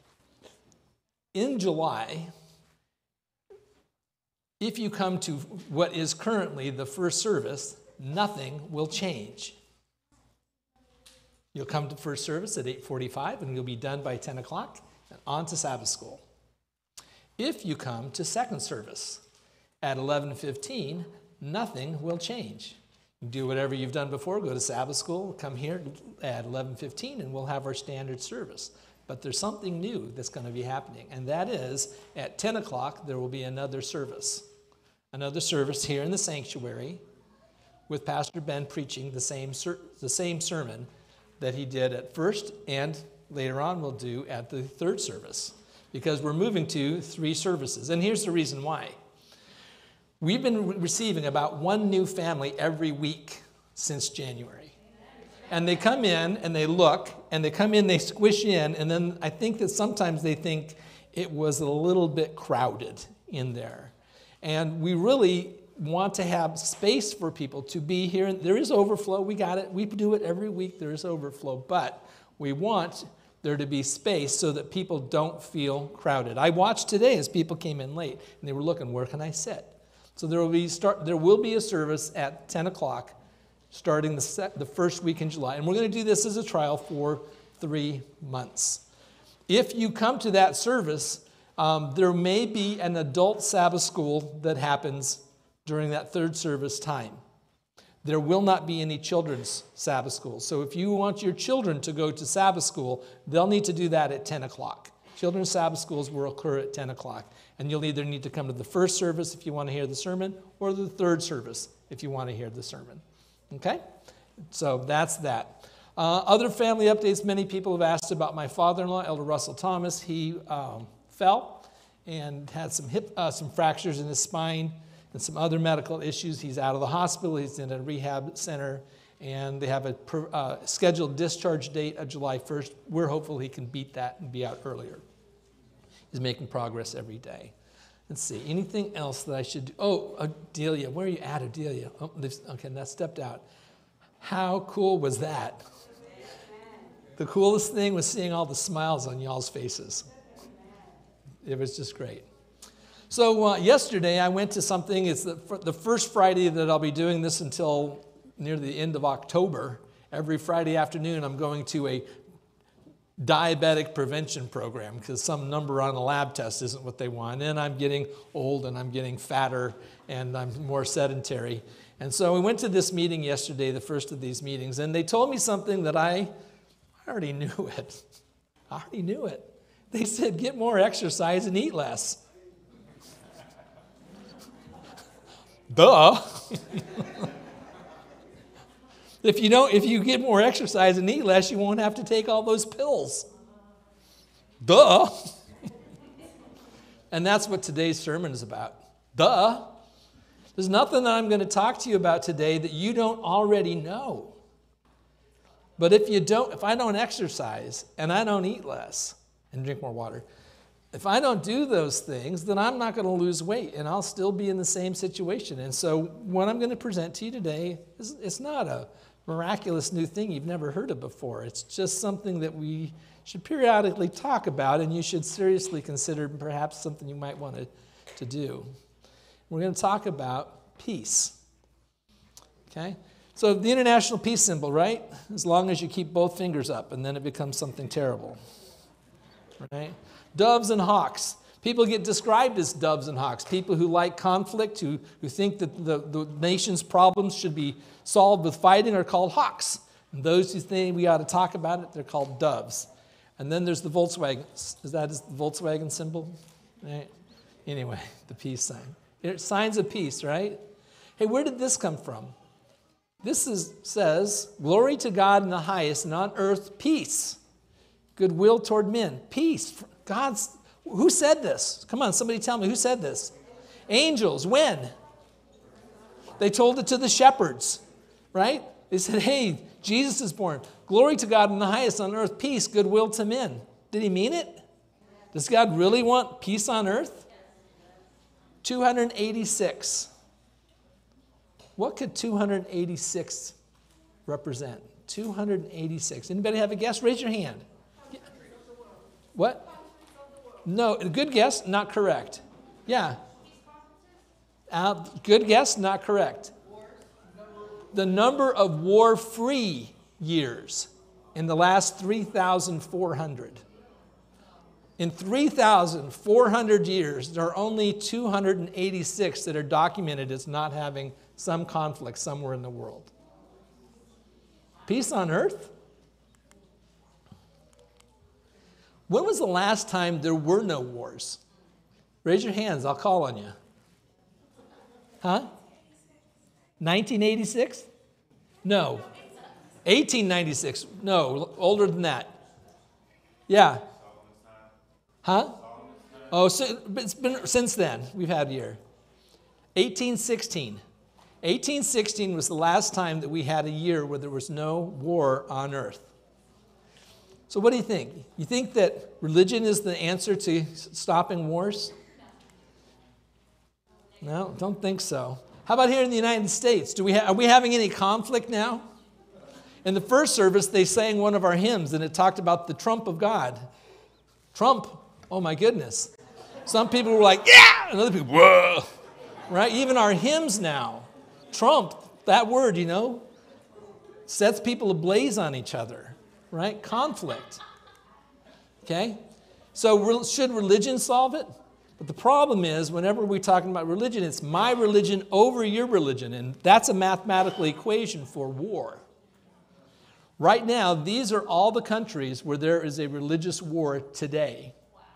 in July, if you come to what is currently the first service, nothing will change. You'll come to first service at eight forty-five and you'll be done by ten o'clock and on to Sabbath school. If you come to second service at eleven fifteen, nothing will change. You do whatever you've done before, go to Sabbath school, come here at eleven fifteen, and we'll have our standard service. But there's something new that's going to be happening, and that is at ten o'clock there will be another service. Another service here in the sanctuary with Pastor Ben preaching the same, ser- the same sermon that he did at first and later on we'll do at the third service, because we're moving to three services. And here's the reason why. We've been re- receiving about one new family every week since January. And they come in and they look, and they come in, they squish in, and then I think that sometimes they think it was a little bit crowded in there. And we really want to have space for people to be here. There is overflow. We got it. We do it every week. There is overflow. But we want there to be space so that people don't feel crowded. I watched today as people came in late, and they were looking, where can I sit? So there will be start. There will be a service at ten o'clock starting the, set, the first week in July. And we're going to do this as a trial for three months. If you come to that service, um, there may be an adult Sabbath school that happens during that third service time. There will not be any children's Sabbath school. So if you want your children to go to Sabbath school, they'll need to do that at ten o'clock. Children's Sabbath schools will occur at ten o'clock. And you'll either need to come to the first service if you want to hear the sermon, or the third service if you want to hear the sermon. Okay? So that's that. Uh, other family updates, many people have asked about my father-in-law, Elder Russell Thomas. He um, fell and had some hip, uh, some fractures in his spine and some other medical issues. He's out of the hospital. He's in a rehab center, and they have a uh, scheduled discharge date of July first. We're hopeful he can beat that and be out earlier. He's making progress every day. Let's see, anything else that I should do? Oh, Adelia, where are you at, Adelia? Oh, okay, that stepped out. How cool was that? The coolest thing was seeing all the smiles on y'all's faces. It was just great. So uh, yesterday I went to something, it's the, the first Friday that I'll be doing this until near the end of October. Every Friday afternoon I'm going to a diabetic prevention program because some number on a lab test isn't what they want. And I'm getting old and I'm getting fatter and I'm more sedentary. And so we went to this meeting yesterday, the first of these meetings, and they told me something that I, I already knew it. I already knew it. They said, get more exercise and eat less. Duh. If you don't, if you get more exercise and eat less, you won't have to take all those pills. Duh. And that's what today's sermon is about. Duh. There's nothing that I'm going to talk to you about today that you don't already know. But if you don't, if I don't exercise and I don't eat less and drink more water, if I don't do those things, then I'm not going to lose weight and I'll still be in the same situation. And so what I'm going to present to you today is it's not a miraculous new thing you've never heard of before. It's just something that we should periodically talk about, and you should seriously consider perhaps something you might want to, to do. We're going to talk about peace. Okay? So the international peace symbol, right? As long as you keep both fingers up, and then it becomes something terrible. Right? Doves and hawks. People get described as doves and hawks. People who like conflict, who, who think that the, the nation's problems should be solved with fighting are called hawks. And those who think we ought to talk about it, they're called doves. And then there's the Volkswagen. Is that the Volkswagen symbol? Right? Anyway, the peace sign. It's signs of peace, right? Hey, where did this come from? This is, says, glory to God in the highest, and on earth peace. Goodwill toward men. Peace. God's... Who said this? Come on, somebody tell me, who said this? Angels. When? They told it to the shepherds, right? They said, hey, Jesus is born. Glory to God in the highest, on earth, peace, goodwill to men. Did he mean it? Does God really want peace on earth? two hundred eighty-six. What could two hundred eighty-six represent? two hundred eighty-six. Anybody have a guess? Raise your hand. What? No, good guess, not correct. Yeah. Uh, good guess, not correct. The number of war-free years in the last three thousand four hundred. In three thousand four hundred years, there are only two hundred eighty-six that are documented as not having some conflict somewhere in the world. Peace on earth? When was the last time there were no wars? Raise your hands, I'll call on you. Huh? nineteen eighty-six? No. eighteen ninety-six? No, older than that. Yeah. Huh? Oh, so it's been since then. We've had a year. eighteen sixteen. eighteen sixteen was the last time that we had a year where there was no war on earth. So what do you think? You think that religion is the answer to stopping wars? No, don't think so. How about here in the United States? Do we ha- are we having any conflict now? In the first service, they sang one of our hymns, and it talked about the trump of God. Trump, oh my goodness. Some people were like, yeah, and other people, whoa. Right? Even our hymns now, Trump, that word, you know, sets people ablaze on each other. Right? Conflict. Okay? So re- should religion solve it? But the problem is, whenever we're talking about religion, it's my religion over your religion, and that's a mathematical equation for war. Right now, these are all the countries where there is a religious war today.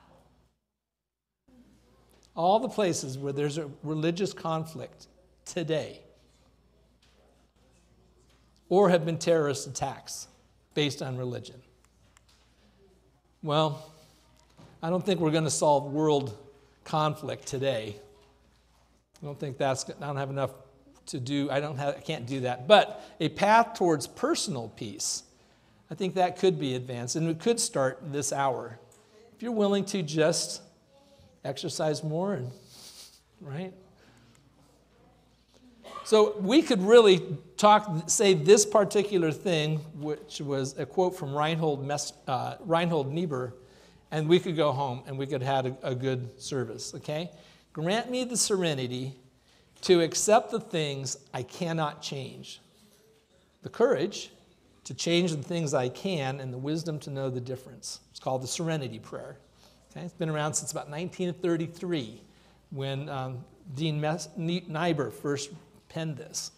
All the places where there's a religious conflict today, or have been terrorist attacks based on religion. Well, I don't think we're going to solve world conflict today. I don't think that's, I don't have enough to do, I don't have, I can't do that. But a path towards personal peace, I think that could be advanced, and it could start this hour. If you're willing to just exercise more, and right? So we could really talk, say this particular thing, which was a quote from Reinhold, Mes, uh, Reinhold Niebuhr, and we could go home and we could have a, a good service, okay? Grant me the serenity to accept the things I cannot change, the courage to change the things I can, and the wisdom to know the difference. It's called the Serenity Prayer. Okay? It's been around since about nineteen thirty-three when um, Dean Mes- Niebuhr first penned this.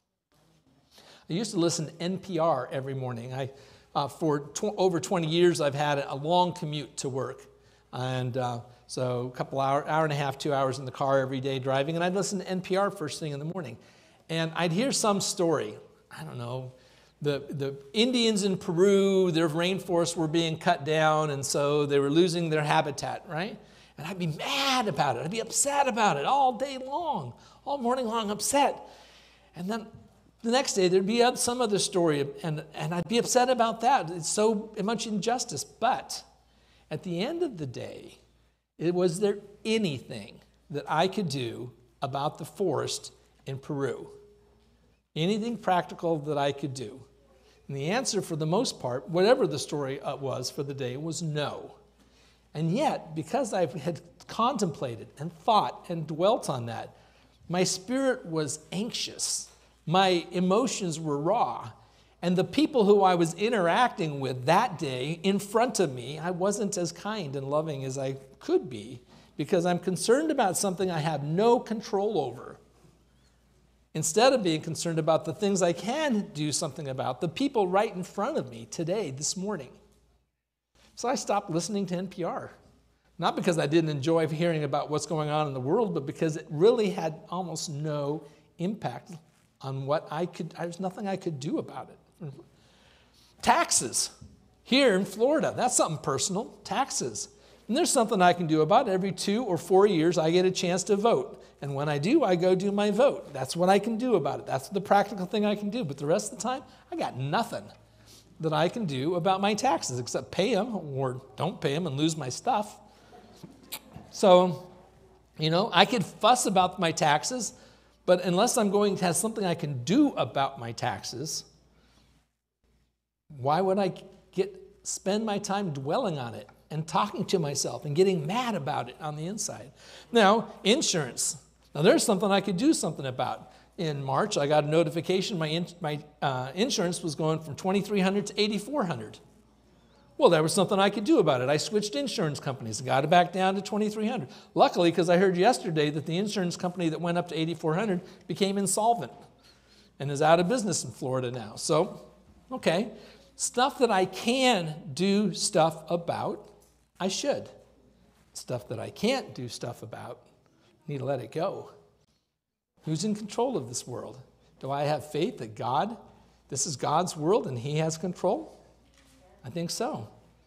I used to listen to N P R every morning. I, uh, for tw- over twenty years, I've had a long commute to work. And uh, so a couple hour, hour and a half, two hours in the car every day driving. And I'd listen to N P R first thing in the morning. And I'd hear some story. I don't know. The, the Indians in Peru, their rainforests were being cut down, and so they were losing their habitat, right? And I'd be mad about it. I'd be upset about it all day long, all morning long, upset. And then the next day, there'd be some other story, and, and I'd be upset about that. It's so much injustice. But at the end of the day, it, was there anything that I could do about the forest in Peru? Anything practical that I could do? And the answer, for the most part, whatever the story was for the day, was no. And yet, because I had contemplated and thought and dwelt on that, my spirit was anxious. My emotions were raw. And the people who I was interacting with that day in front of me, I wasn't as kind and loving as I could be, because I'm concerned about something I have no control over, instead of being concerned about the things I can do something about, the people right in front of me today, this morning. So I stopped listening to N P R. Not because I didn't enjoy hearing about what's going on in the world, but because it really had almost no impact on what I could, there's nothing I could do about it. Taxes. Here in Florida, that's something personal, taxes. And there's something I can do about it. Every two or four years, I get a chance to vote. And when I do, I go do my vote. That's what I can do about it. That's the practical thing I can do. But the rest of the time, I got nothing that I can do about my taxes except pay them or don't pay them and lose my stuff. So, you know, I could fuss about my taxes, but unless I'm going to have something I can do about my taxes, why would I get spend my time dwelling on it and talking to myself and getting mad about it on the inside. Now, insurance. Now, there's something I could do something about. In March, I got a notification my, in, my uh, insurance was going from twenty-three hundred dollars to eighty-four hundred dollars. Well, there was something I could do about it. I switched insurance companies and got it back down to twenty-three hundred dollars. Luckily, because I heard yesterday that the insurance company that went up to eighty-four hundred dollars became insolvent and is out of business in Florida now. So, okay, stuff that I can do stuff about, I should. Stuff that I can't do stuff about, I need to let it go. Who's in control of this world? Do I have faith that God, this is God's world and He has control? I think so.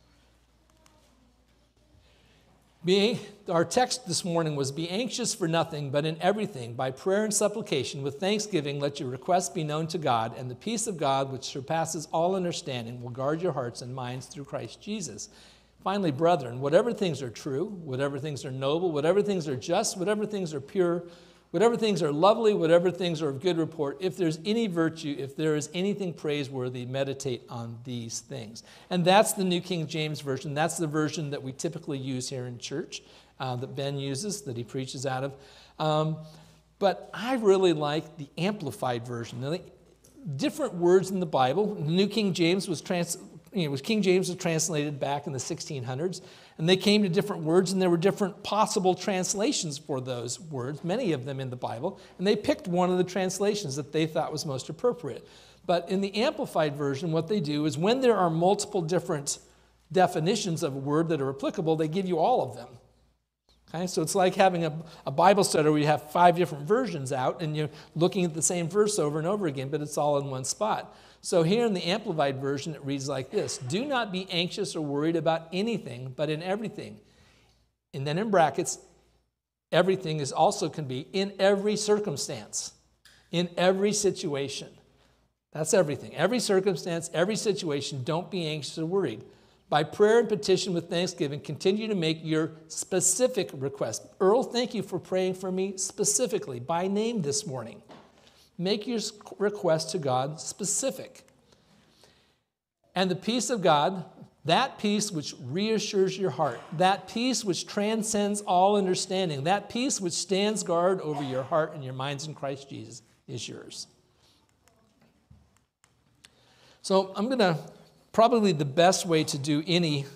Be, our text this morning was, be anxious for nothing, but in everything, by prayer and supplication, with thanksgiving, let your requests be known to God, and the peace of God, which surpasses all understanding, will guard your hearts and minds through Christ Jesus. Finally, brethren, whatever things are true, whatever things are noble, whatever things are just, whatever things are pure, whatever things are lovely, whatever things are of good report, if there's any virtue, if there is anything praiseworthy, meditate on these things. And that's the New King James Version. That's the version that we typically use here in church, uh, that Ben uses, that he preaches out of. Um, but I really like the Amplified Version. Now, different words in the Bible. The New King James was trans. You know, King James was translated back in the sixteen hundreds, and they came to different words, and there were different possible translations for those words, many of them in the Bible, and they picked one of the translations that they thought was most appropriate. But in the Amplified Version, what they do is when there are multiple different definitions of a word that are applicable, they give you all of them. Okay, so it's like having a, a Bible study where you have five different versions out, and you're looking at the same verse over and over again, but it's all in one spot. So here in the Amplified Version, it reads like this: do not be anxious or worried about anything, but in everything. And then in brackets, everything is also can be in every circumstance, in every situation. That's everything. Every circumstance, every situation, don't be anxious or worried. By prayer and petition with thanksgiving, continue to make your specific request. Earl, thank you for praying for me specifically, by name this morning. Make your request to God specific. And the peace of God, that peace which reassures your heart, that peace which transcends all understanding, that peace which stands guard over your heart and your minds in Christ Jesus, is yours. So I'm going to, probably the best way to do any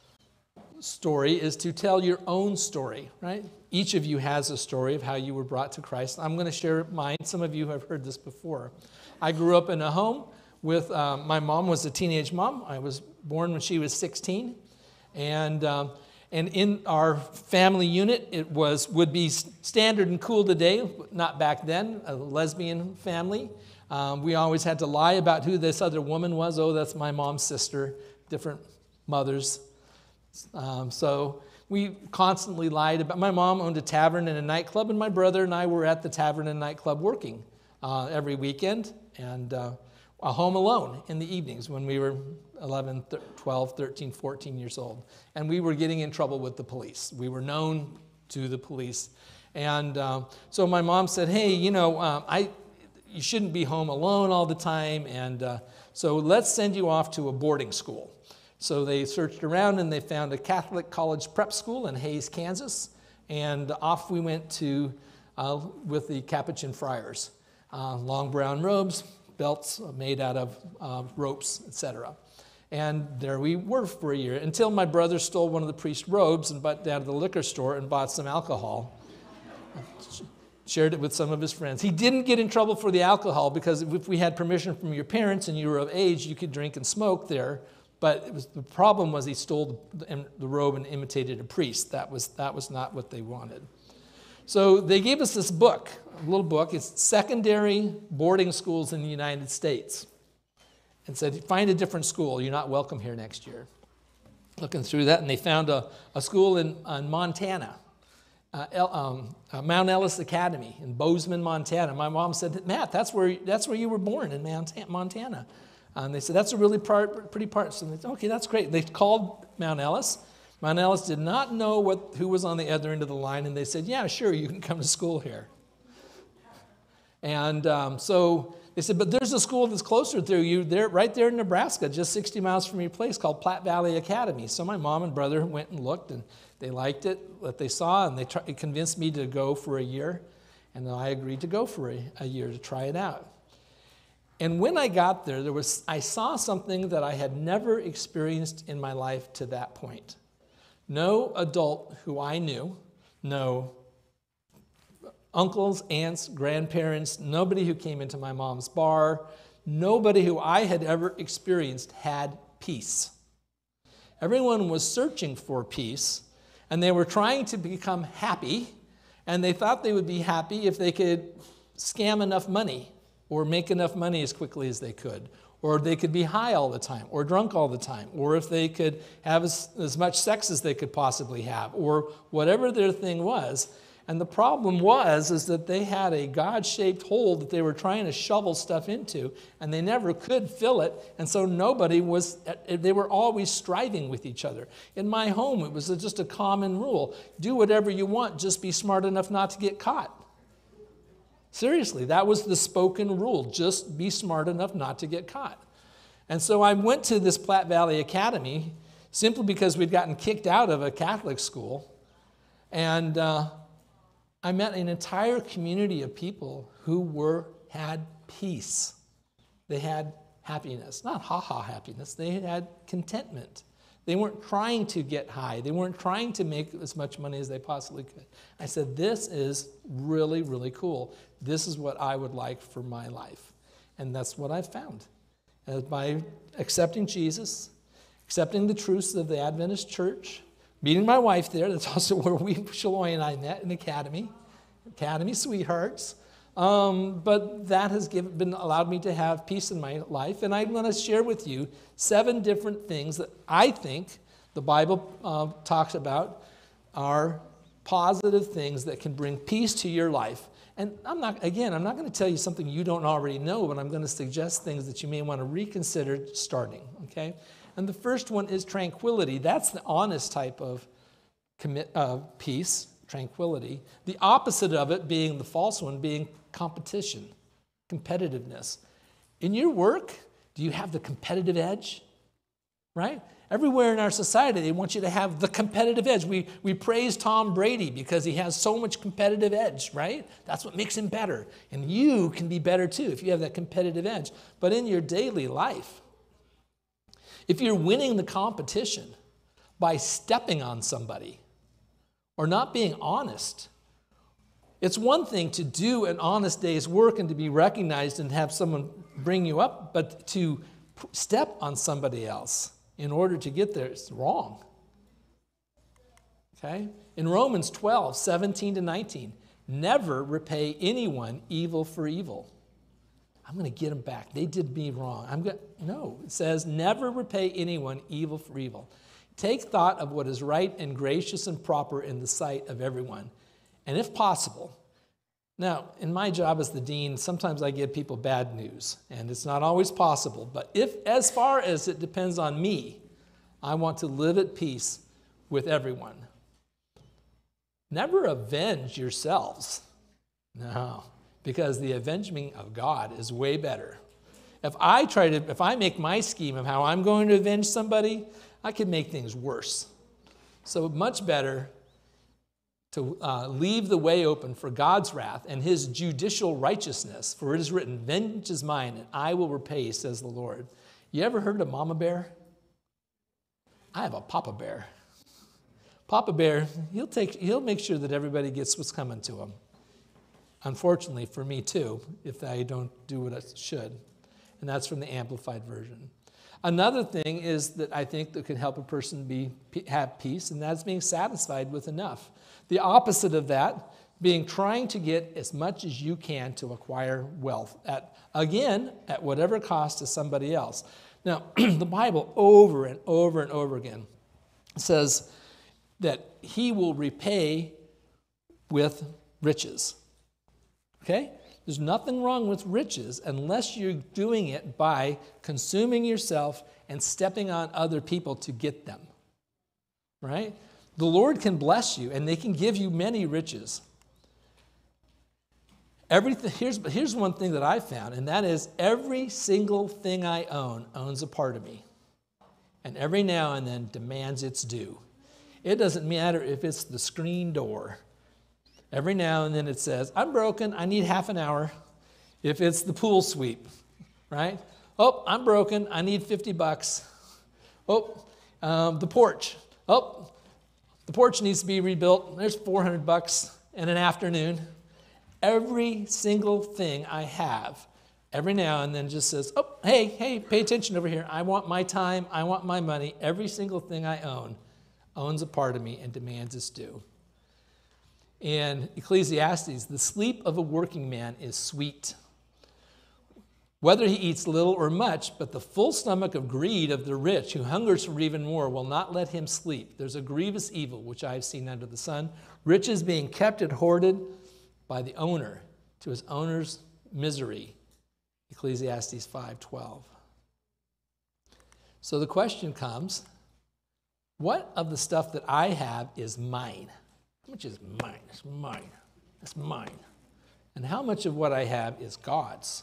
story is to tell your own story, right? Each of you has a story of how you were brought to Christ. I'm going to share mine. Some of you have heard this before. I grew up in a home with, uh, my mom was a teenage mom. I was born when she was sixteen. And, um, and in our family unit, it was would be standard and cool today, not back then, a lesbian family. Um, we always had to lie about who this other woman was. Oh, that's my mom's sister, different mothers. Um, so we constantly lied about, my mom owned a tavern and a nightclub, and my brother and I were at the tavern and nightclub working uh, every weekend, and uh, home alone in the evenings when we were eleven, twelve, thirteen, fourteen years old. And we were getting in trouble with the police. We were known to the police. And uh, so my mom said, hey, you know, um, I, you shouldn't be home alone all the time, and uh, so let's send you off to a boarding school. So they searched around and they found a Catholic college prep school in Hays, Kansas, and off we went to uh, with the Capuchin friars. Uh, long brown robes, belts made out of uh, ropes, et cetera. And there we were for a year until my brother stole one of the priest's robes and went down to the liquor store and bought some alcohol. Shared it with some of his friends. He didn't get in trouble for the alcohol because if we had permission from your parents and you were of age, you could drink and smoke there. But it was, the problem was he stole the, the robe and imitated a priest. That was, that was not what they wanted. So they gave us this book, a little book. It's Secondary Boarding Schools in the United States. And said, find a different school. You're not welcome here next year. Looking through that, and they found a, a school in, in Montana, uh, El, um, uh, Mount Ellis Academy in Bozeman, Montana. My mom said, Matt, that's where, that's where you were born, in Montana. And they said, that's a really part, pretty part. So they said, okay, that's great. They called Mount Ellis. Mount Ellis did not know what, who was on the other end of the line, and they said, yeah, sure, you can come to school here. And um, so They said, but there's a school that's closer to you, there, right there in Nebraska, just sixty miles from your place, called Platte Valley Academy. So my mom and brother went and looked, and they liked it, what they saw, and they try, it convinced me to go for a year. And then I agreed to go for a, a year to try it out. And when I got there, there was I saw something that I had never experienced in my life to that point. No adult who I knew, no uncles, aunts, grandparents, nobody who came into my mom's bar, nobody who I had ever experienced had peace. Everyone was searching for peace, and they were trying to become happy, and they thought they would be happy if they could scam enough money or make enough money as quickly as they could, or they could be high all the time or drunk all the time, or if they could have as, as much sex as they could possibly have, or whatever their thing was. And the problem was is that they had a God-shaped hole that they were trying to shovel stuff into, and they never could fill it, and so nobody was, they were always striving with each other. In my home, it was just a common rule. Do whatever you want, just be smart enough not to get caught. Seriously, that was the spoken rule. Just be smart enough not to get caught. And so I went to this Platte Valley Academy simply because we'd gotten kicked out of a Catholic school, and uh, I met an entire community of people who were had peace. They had happiness, not ha-ha happiness. They had contentment. They weren't trying to get high. They weren't trying to make as much money as they possibly could. I said, this is really, really cool. This is what I would like for my life. And that's what I've found. Uh, by accepting Jesus, accepting the truths of the Adventist Church, meeting my wife there, that's also where we, Shaloi and I met, in Academy, Academy sweethearts. Um, but that has given, been allowed me to have peace in my life. And I'm going to share with you seven different things that I think the Bible uh, talks about are positive things that can bring peace to your life. And I'm not, again, I'm not going to tell you something you don't already know, but I'm going to suggest things that you may want to reconsider starting, okay? And the first one is tranquility. That's the honest type of commit, uh, peace, tranquility. The opposite of it being the false one, being competition, competitiveness. In your work, do you have the competitive edge? Right? Everywhere in our society, they want you to have the competitive edge. We, we praise Tom Brady because he has so much competitive edge, right? That's what makes him better. And you can be better too if you have that competitive edge. But in your daily life, if you're winning the competition by stepping on somebody or not being honest, it's one thing to do an honest day's work and to be recognized and have someone bring you up, but to step on somebody else in order to get there, it's wrong. Okay? In Romans twelve, seventeen to nineteen, never repay anyone evil for evil. I'm going to get them back. They did me wrong. I'm going No, it says never repay anyone evil for evil. Take thought of what is right and gracious and proper in the sight of everyone. And if possible, now, in my job as the dean, sometimes I give people bad news, and it's not always possible. But if, as far as it depends on me, I want to live at peace with everyone. Never avenge yourselves. No, because the avenging of God is way better. If I try to, if I make my scheme of how I'm going to avenge somebody, I could make things worse. So much better to uh, leave the way open for God's wrath and his judicial righteousness. For it is written, vengeance is mine, and I will repay, says the Lord. You ever heard of Mama Bear? I have a Papa Bear. Papa Bear, he'll, take, he'll make sure that everybody gets what's coming to him. Unfortunately, for me too, if I don't do what I should. And that's from the Amplified Version. Another thing is that I think that could help a person be, have peace, and that's being satisfied with enough. The opposite of that being trying to get as much as you can to acquire wealth, at, again, at whatever cost to somebody else. Now, the Bible over and over and over again says that he will repay with riches. Okay? There's nothing wrong with riches unless you're doing it by consuming yourself and stepping on other people to get them. Right? The Lord can bless you, and they can give you many riches. Everything, here's, here's one thing that I found, and that is every single thing I own owns a part of me. And every now and then demands its due. It doesn't matter if it's the screen door. Every now and then it says, I'm broken, I need half an hour. If it's the pool sweep, right? Oh, I'm broken, I need fifty bucks. Oh, um, the porch. Oh, the porch needs to be rebuilt. There's four hundred bucks in an afternoon. Every single thing I have, every now and then just says, oh, hey, hey, pay attention over here. I want my time. I want my money. Every single thing I own owns a part of me and demands its due. In Ecclesiastes, the sleep of a working man is sweet, whether he eats little or much, but the full stomach of greed of the rich who hungers for even more will not let him sleep. There's a grievous evil which I have seen under the sun, riches being kept and hoarded by the owner to his owner's misery. Ecclesiastes five twelve. So the question comes, what of the stuff that I have is mine? How much is mine? It's mine. It's mine. And how much of what I have is God's?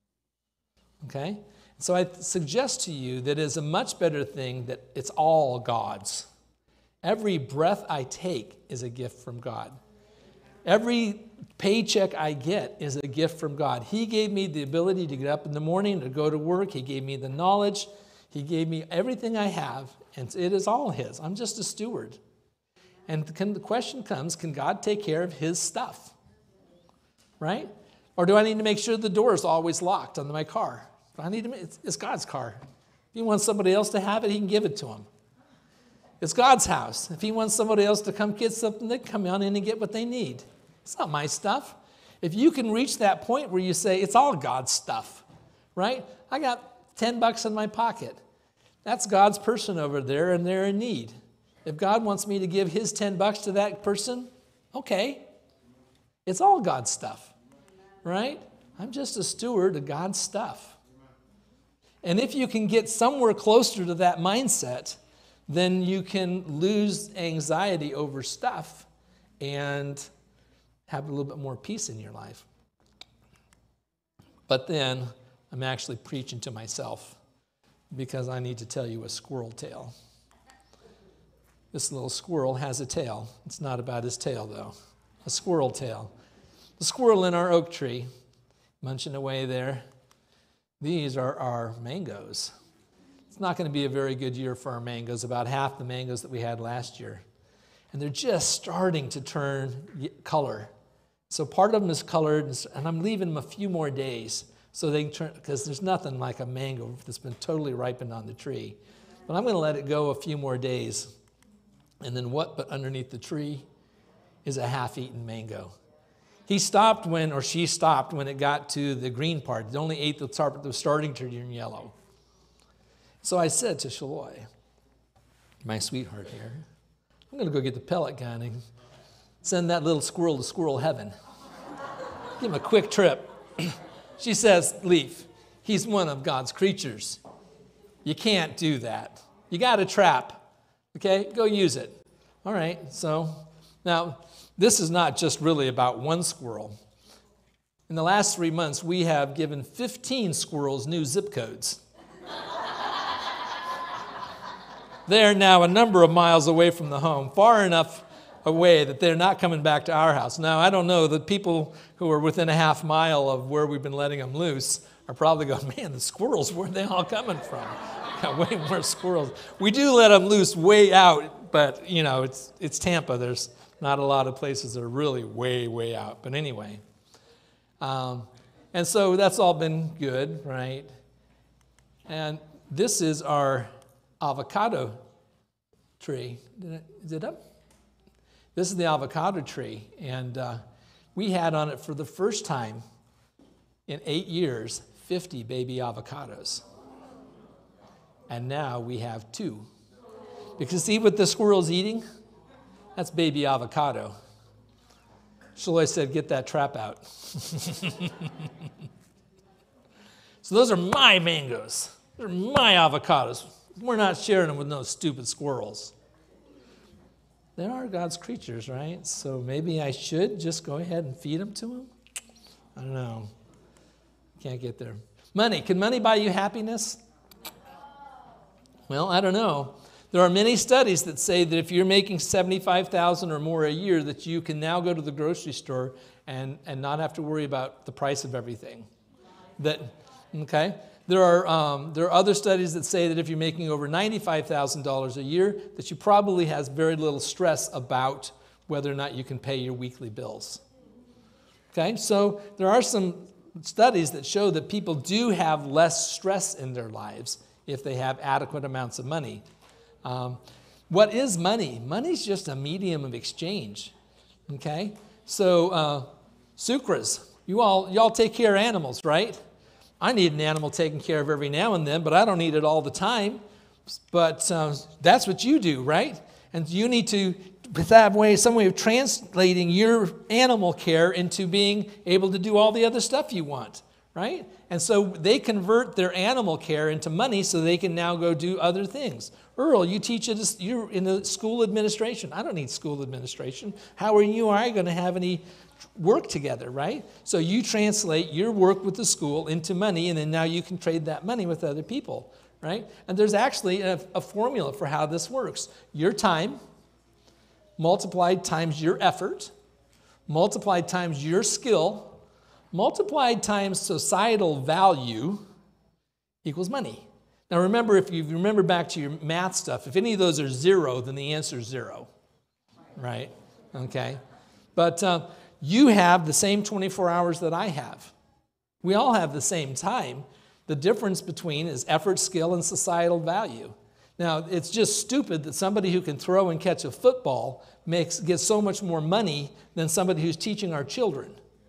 Okay? So I suggest to you that it is a much better thing that it's all God's. Every breath I take is a gift from God. Every paycheck I get is a gift from God. He gave me the ability to get up in the morning, to go to work. He gave me the knowledge. He gave me everything I have, and it is all His. I'm just a steward. And the question comes, can God take care of His stuff? Right? Or do I need to make sure the door is always locked on my car? I need to. It's, it's God's car. If He wants somebody else to have it, He can give it to them. It's God's house. If He wants somebody else to come get something, they come on in and get what they need. It's not my stuff. If you can reach that point where you say, it's all God's stuff, right? I got ten bucks in my pocket. That's God's person over there, and they're in need. If God wants me to give His ten bucks to that person, okay. It's all God's stuff, right? I'm just a steward of God's stuff. And if you can get somewhere closer to that mindset, then you can lose anxiety over stuff and have a little bit more peace in your life. But then I'm actually preaching to myself because I need to tell you a squirrel tale. This little squirrel has a tail. It's not about his tail, though. A squirrel tale. The squirrel in our oak tree, munching away there. These are our mangoes. It's not going to be a very good year for our mangoes, about half the mangoes that we had last year. And they're just starting to turn color. So part of them is colored, and I'm leaving them a few more days so they can turn, because there's nothing like a mango that's been totally ripened on the tree. But I'm going to let it go a few more days. And then what but underneath the tree is a half-eaten mango. He stopped when, or she stopped when it got to the green part. It only ate the part that was starting to turn yellow. So I said to Shaloi, my sweetheart here, I'm going to go get the pellet gun and send that little squirrel to squirrel heaven. Give him a quick trip. She says, Leaf, he's one of God's creatures. You can't do that. You got a trap. Okay, go use it. All right, so now this is not just really about one squirrel. In the last three months, we have given fifteen squirrels new zip codes. They are now a number of miles away from the home, far enough away that they're not coming back to our house. Now, I don't know, the people who are within a half mile of where we've been letting them loose are probably going, man, the squirrels, where are they all coming from? Got way more squirrels. We do let them loose way out, but, you know, it's it's Tampa. There's not a lot of places that are really way, way out. But anyway, um, and so that's all been good, right? And this is our avocado tree. Did it, is it up? This is the avocado tree, and uh, we had on it for the first time in eight years fifty baby avocados. And now we have two. Because see what the squirrel's eating? That's baby avocado. Shaloi said, get that trap out. So those are my mangoes. They're my avocados. We're not sharing them with no stupid squirrels. They are God's creatures, right? So maybe I should just go ahead and feed them to them. I don't know. Can't get there. Money. Can money buy you happiness? Well, I don't know. There are many studies that say that if you're making seventy-five thousand dollars or more a year, that you can now go to the grocery store and, and not have to worry about the price of everything. That, okay? There are, um, there are other studies that say that if you're making over ninety-five thousand dollars a year, that you probably has very little stress about whether or not you can pay your weekly bills. Okay? So there are some studies that show that people do have less stress in their lives if they have adequate amounts of money. Um, what is money? Money is just a medium of exchange. Okay? So, uh, sucras, you all, you all take care of animals, right? I need an animal taken care of every now and then, but I don't need it all the time. But uh, that's what you do, right? And you need to have way, some way of translating your animal care into being able to do all the other stuff you want, right? And so they convert their animal care into money so they can now go do other things. Earl, you teach it, you're in the school administration. I don't need school administration. How are you and I going to have any work together, right? So you translate your work with the school into money, and then now you can trade that money with other people, right? And there's actually a, a formula for how this works. Your time multiplied times your effort, multiplied times your skill, multiplied times societal value equals money. Now remember, if you remember back to your math stuff, if any of those are zero, then the answer is zero, right? Okay? But uh, you have the same twenty-four hours that I have. We all have the same time. The difference between is effort, skill, and societal value. Now, it's just stupid that somebody who can throw and catch a football makes gets so much more money than somebody who's teaching our children,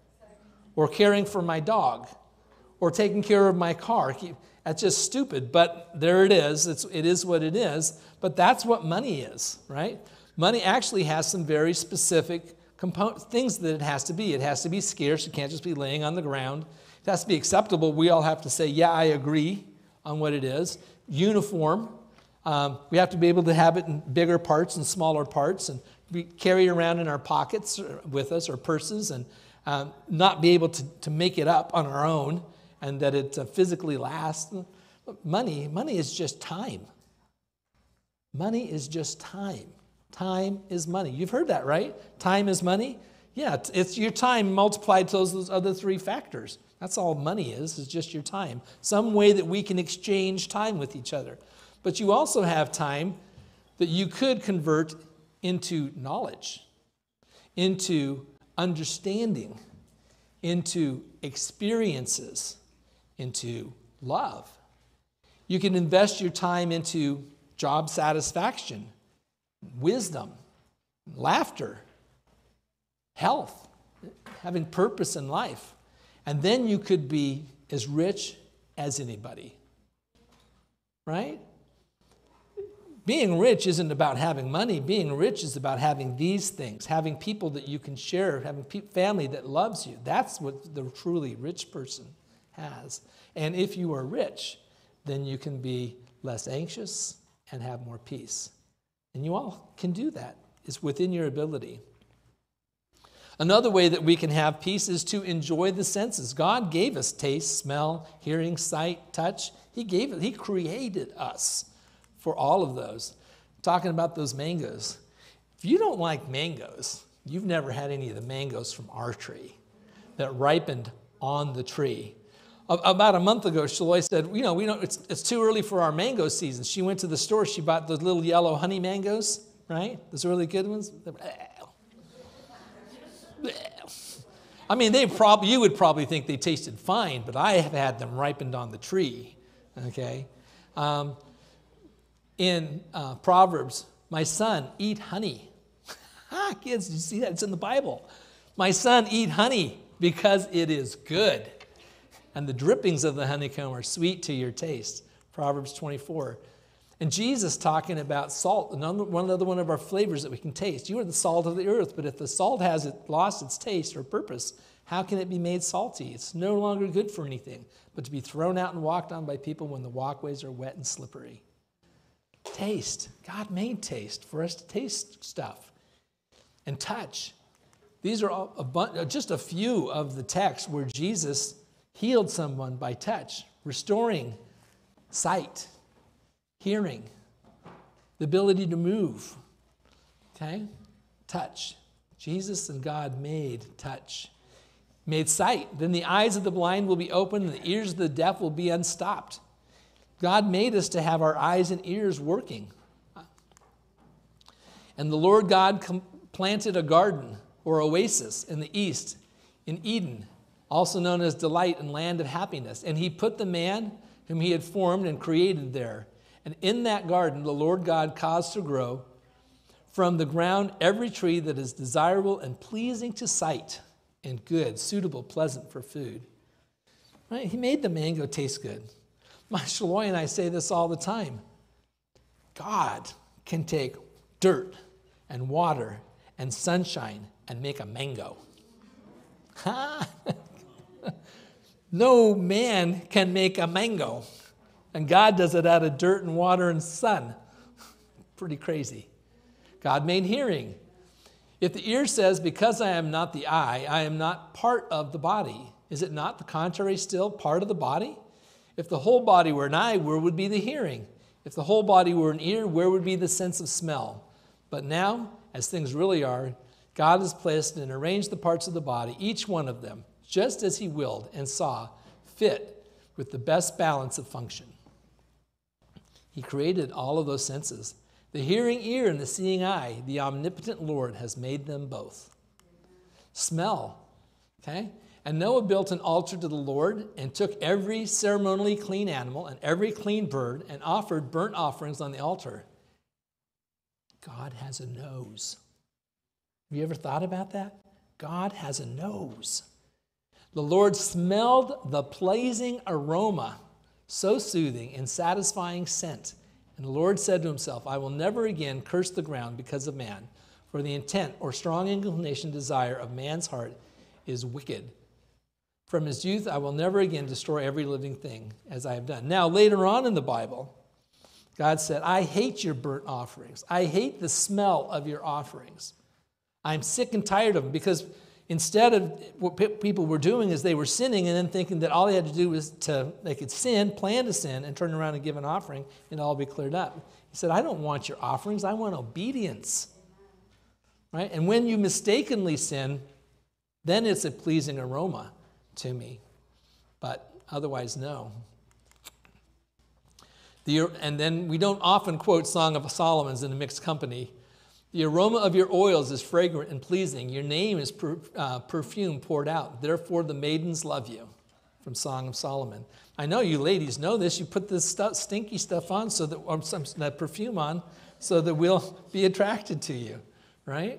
or caring for my dog, or taking care of my car. That's just stupid, but there it is. It's, it is what it is, but that's what money is, right? Money actually has some very specific component, things that it has to be. It has to be scarce. It can't just be laying on the ground. It has to be acceptable. We all have to say, yeah, I agree on what it is. Uniform. Um, we have to be able to have it in bigger parts and smaller parts, and we carry it around in our pockets with us or purses, and um, not be able to, to make it up on our own, and that it uh, physically lasts. Money, money is just time. Money is just time. Time is money. You've heard that, right? Time is money. Yeah, it's, it's your time multiplied to those, those other three factors. That's all money is, is just your time. Some way that we can exchange time with each other. But you also have time that you could convert into knowledge, into understanding, into experiences, into love. You can invest your time into job satisfaction, wisdom, laughter, health, having purpose in life. And then you could be as rich as anybody, right? Being rich isn't about having money. Being rich is about having these things, having people that you can share, having pe- family that loves you. That's what the truly rich person has. And if you are rich, then you can be less anxious and have more peace. And you all can do that. It's within your ability. Another way that we can have peace is to enjoy the senses. God gave us taste, smell, hearing, sight, touch. He gave it. He created us for all of those. Talking about those mangoes. If you don't like mangoes, you've never had any of the mangoes from our tree that ripened on the tree. About a month ago, Shaloi said, you know, we don't, it's, it's too early for our mango season. She went to the store. She bought those little yellow honey mangoes, right? Those really good ones. I mean, they probably, you would probably think they tasted fine, but I have had them ripened on the tree, okay? Um, in uh, Proverbs, my son, eat honey. Ha, kids, did you see that? It's in the Bible. My son, eat honey because it is good. And the drippings of the honeycomb are sweet to your taste. Proverbs twenty-four. And Jesus talking about salt, another, one other one of our flavors that we can taste. You are the salt of the earth, but if the salt has it, lost its taste or purpose, how can it be made salty? It's no longer good for anything, but to be thrown out and walked on by people when the walkways are wet and slippery. Taste. God made taste for us to taste stuff. And touch. These are all a bun- just a few of the texts where Jesus healed someone by touch, restoring sight, hearing, the ability to move. Okay? Touch. Jesus and God made touch. Made sight. Then the eyes of the blind will be opened and the ears of the deaf will be unstopped. God made us to have our eyes and ears working. And the Lord God com- planted a garden or oasis in the east, in Eden, also known as delight and land of happiness. And he put the man whom he had formed and created there. And in that garden, the Lord God caused to grow from the ground every tree that is desirable and pleasing to sight and good, suitable, pleasant for food. Right? He made the mango taste good. My Shaloy and I say this all the time. God can take dirt and water and sunshine and make a mango. No man can make a mango. And God does it out of dirt and water and sun. Pretty crazy. God made hearing. If the ear says, because I am not the eye, I am not part of the body, is it not the contrary still, part of the body? If the whole body were an eye, where would be the hearing? If the whole body were an ear, where would be the sense of smell? But now, as things really are, God has placed and arranged the parts of the body, each one of them, just as he willed and saw fit with the best balance of function. He created all of those senses. The hearing ear and the seeing eye, the omnipotent Lord has made them both. Smell, okay? And Noah built an altar to the Lord and took every ceremonially clean animal and every clean bird and offered burnt offerings on the altar. God has a nose. Have you ever thought about that? God has a nose. The Lord smelled the pleasing aroma, so soothing and satisfying scent. And the Lord said to himself, I will never again curse the ground because of man, for the intent or strong inclination desire of man's heart is wicked. From his youth, I will never again destroy every living thing as I have done. Now, later on in the Bible, God said, I hate your burnt offerings. I hate the smell of your offerings. I'm sick and tired of them, because instead of what pe- people were doing is they were sinning and then thinking that all they had to do was to, they could sin, plan to sin, and turn around and give an offering and all be cleared up. He said, I don't want your offerings. I want obedience. Right? And when you mistakenly sin, then it's a pleasing aroma to me. But otherwise, no. The, and then we don't often quote Song of Solomon's in a mixed company. The aroma of your oils is fragrant and pleasing. Your name is per, uh, perfume poured out. Therefore, the maidens love you. From Song of Solomon. I know you ladies know this. You put this stuff, stinky stuff on, so that, or some that perfume on, so that we'll be attracted to you, right?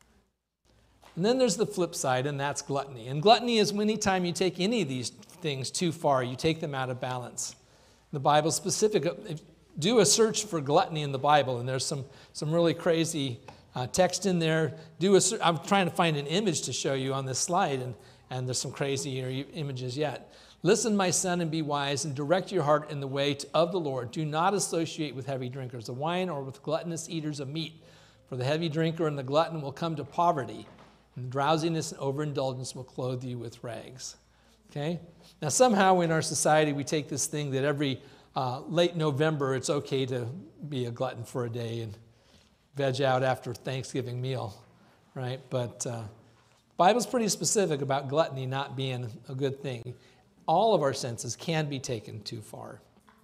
And then there's the flip side, and that's gluttony. And gluttony is any time you take any of these things too far, you take them out of balance. The Bible specific. If, Do a search for gluttony in the Bible, and there's some, some really crazy uh, text in there. Do a, I'm trying to find an image to show you on this slide, and, and there's some crazy images yet. Listen, my son, and be wise, and direct your heart in the way to, of the Lord. Do not associate with heavy drinkers of wine or with gluttonous eaters of meat, for the heavy drinker and the glutton will come to poverty, and drowsiness and overindulgence will clothe you with rags. Okay? Now, somehow in our society, we take this thing that every Uh, late November, it's okay to be a glutton for a day and veg out after Thanksgiving meal, right? But uh, the Bible's pretty specific about gluttony not being a good thing. All of our senses can be taken too far.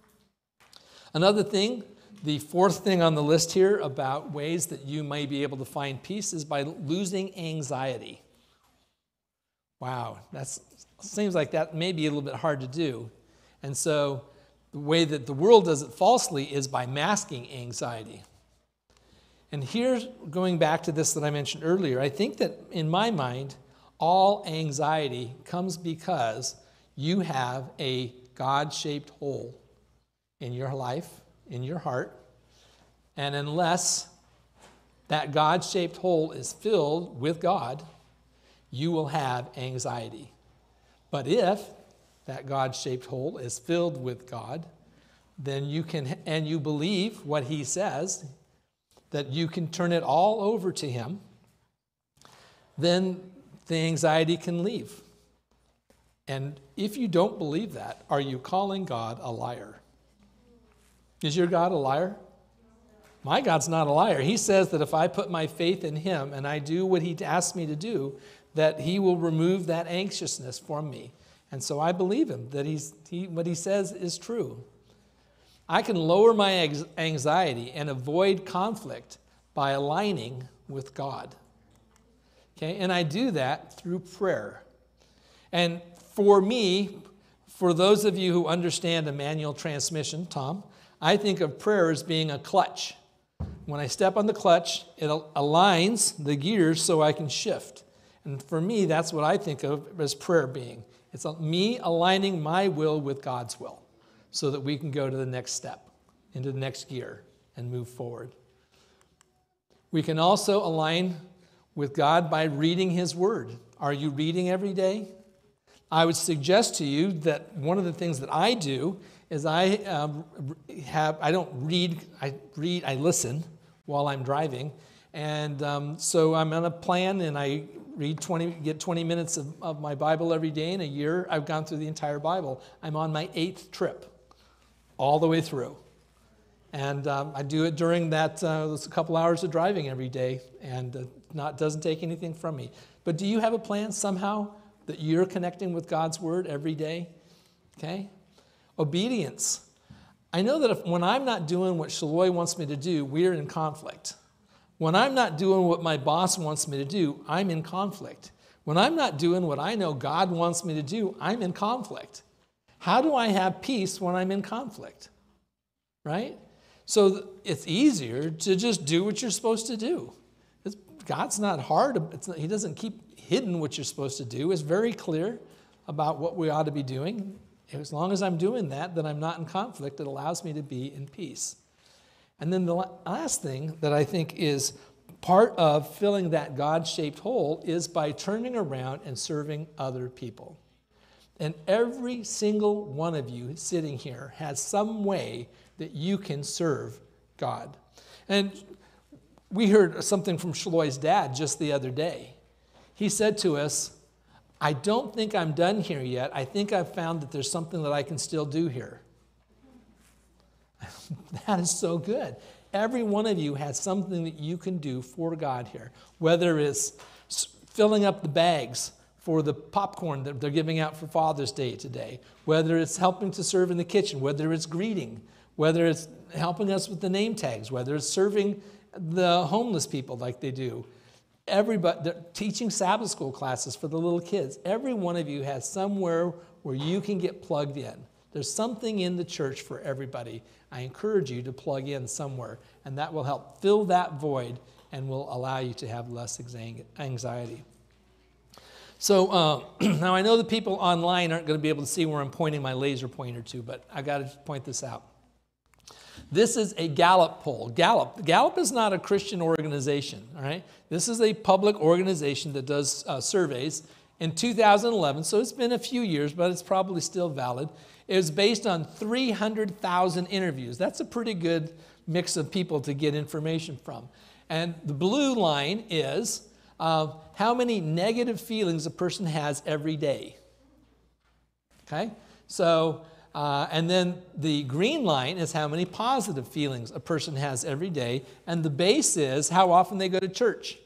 Another thing, the fourth thing on the list here about ways that you may be able to find peace is by losing anxiety. Wow, that seems like that may be a little bit hard to do. And so the way that the world does it falsely is by masking anxiety. And here, going back to this that I mentioned earlier, I think that in my mind, all anxiety comes because you have a God-shaped hole in your life, in your heart. And unless that God-shaped hole is filled with God, you will have anxiety. But if that God-shaped hole is filled with God, then you can, and you believe what he says, that you can turn it all over to him, then the anxiety can leave. And if you don't believe that, are you calling God a liar? Is your God a liar? My God's not a liar. He says that if I put my faith in him and I do what he asks me to do, that he will remove that anxiousness from me. And so I believe him, that he's, he, what he says is true. I can lower my anxiety and avoid conflict by aligning with God. Okay, and I do that through prayer. And for me, for those of you who understand a manual transmission, Tom, I think of prayer as being a clutch. When I step on the clutch, it aligns the gears so I can shift. And for me, that's what I think of as prayer being. It's me aligning my will with God's will so that we can go to the next step, into the next gear, and move forward. We can also align with God by reading his word. Are you reading every day? I would suggest to you that one of the things that I do is I um, have, I don't read, I read, I listen while I'm driving. And um, so I'm on a plan and I read twenty, get twenty minutes of, of my Bible every day. In a year, I've gone through the entire Bible. I'm on my eighth trip, all the way through. And um, I do it during that, uh, those couple hours of driving every day, and uh, not doesn't take anything from me. But do you have a plan somehow that you're connecting with God's word every day? Okay? Obedience. I know that if, when I'm not doing what Shaloi wants me to do, we're in conflict. When I'm not doing what my boss wants me to do, I'm in conflict. When I'm not doing what I know God wants me to do, I'm in conflict. How do I have peace when I'm in conflict? Right? So it's easier to just do what you're supposed to do. It's, God's not hard. It's not, he doesn't keep hidden what you're supposed to do. It's very clear about what we ought to be doing. As long as I'm doing that, then I'm not in conflict. It allows me to be in peace. And then the last thing that I think is part of filling that God-shaped hole is by turning around and serving other people. And every single one of you sitting here has some way that you can serve God. And we heard something from Shaloi's dad just the other day. He said to us, I don't think I'm done here yet. I think I've found that there's something that I can still do here. That is so good. Every one of you has something that you can do for God here, whether it's filling up the bags for the popcorn that they're giving out for Father's Day today, whether it's helping to serve in the kitchen, whether it's greeting, whether it's helping us with the name tags, whether it's serving the homeless people like they do. Everybody, they're teaching Sabbath school classes for the little kids. Every one of you has somewhere where you can get plugged in. There's something in the church for everybody. I encourage you to plug in somewhere, and that will help fill that void and will allow you to have less anxiety. So uh, now I know the people online aren't going to be able to see where I'm pointing my laser pointer to, but I got to point this out. This is a Gallup poll. Gallup. Gallup is not a Christian organization, all right? This is a public organization that does uh, surveys. In two thousand eleven, so it's been a few years, but it's probably still valid. It was based on three hundred thousand interviews. That's a pretty good mix of people to get information from. And the blue line is uh, how many negative feelings a person has every day. Okay? So, uh, and then the green line is how many positive feelings a person has every day. And the base is how often they go to church.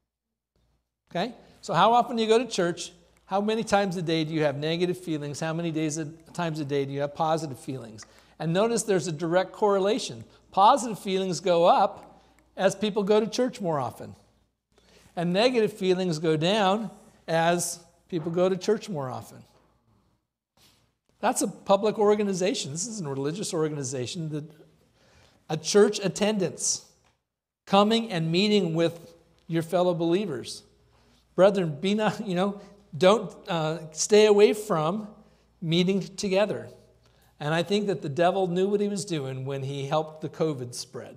Okay? So how often do you go to church? How many times a day do you have negative feelings? How many days a, times a day do you have positive feelings? And notice there's a direct correlation. Positive feelings go up as people go to church more often. And negative feelings go down as people go to church more often. That's a public organization. This isn't a religious organization. The, a church attendance, coming and meeting with your fellow believers. Brethren, be not, you know, don't uh, stay away from meeting together. And I think that the devil knew what he was doing when he helped the COVID spread.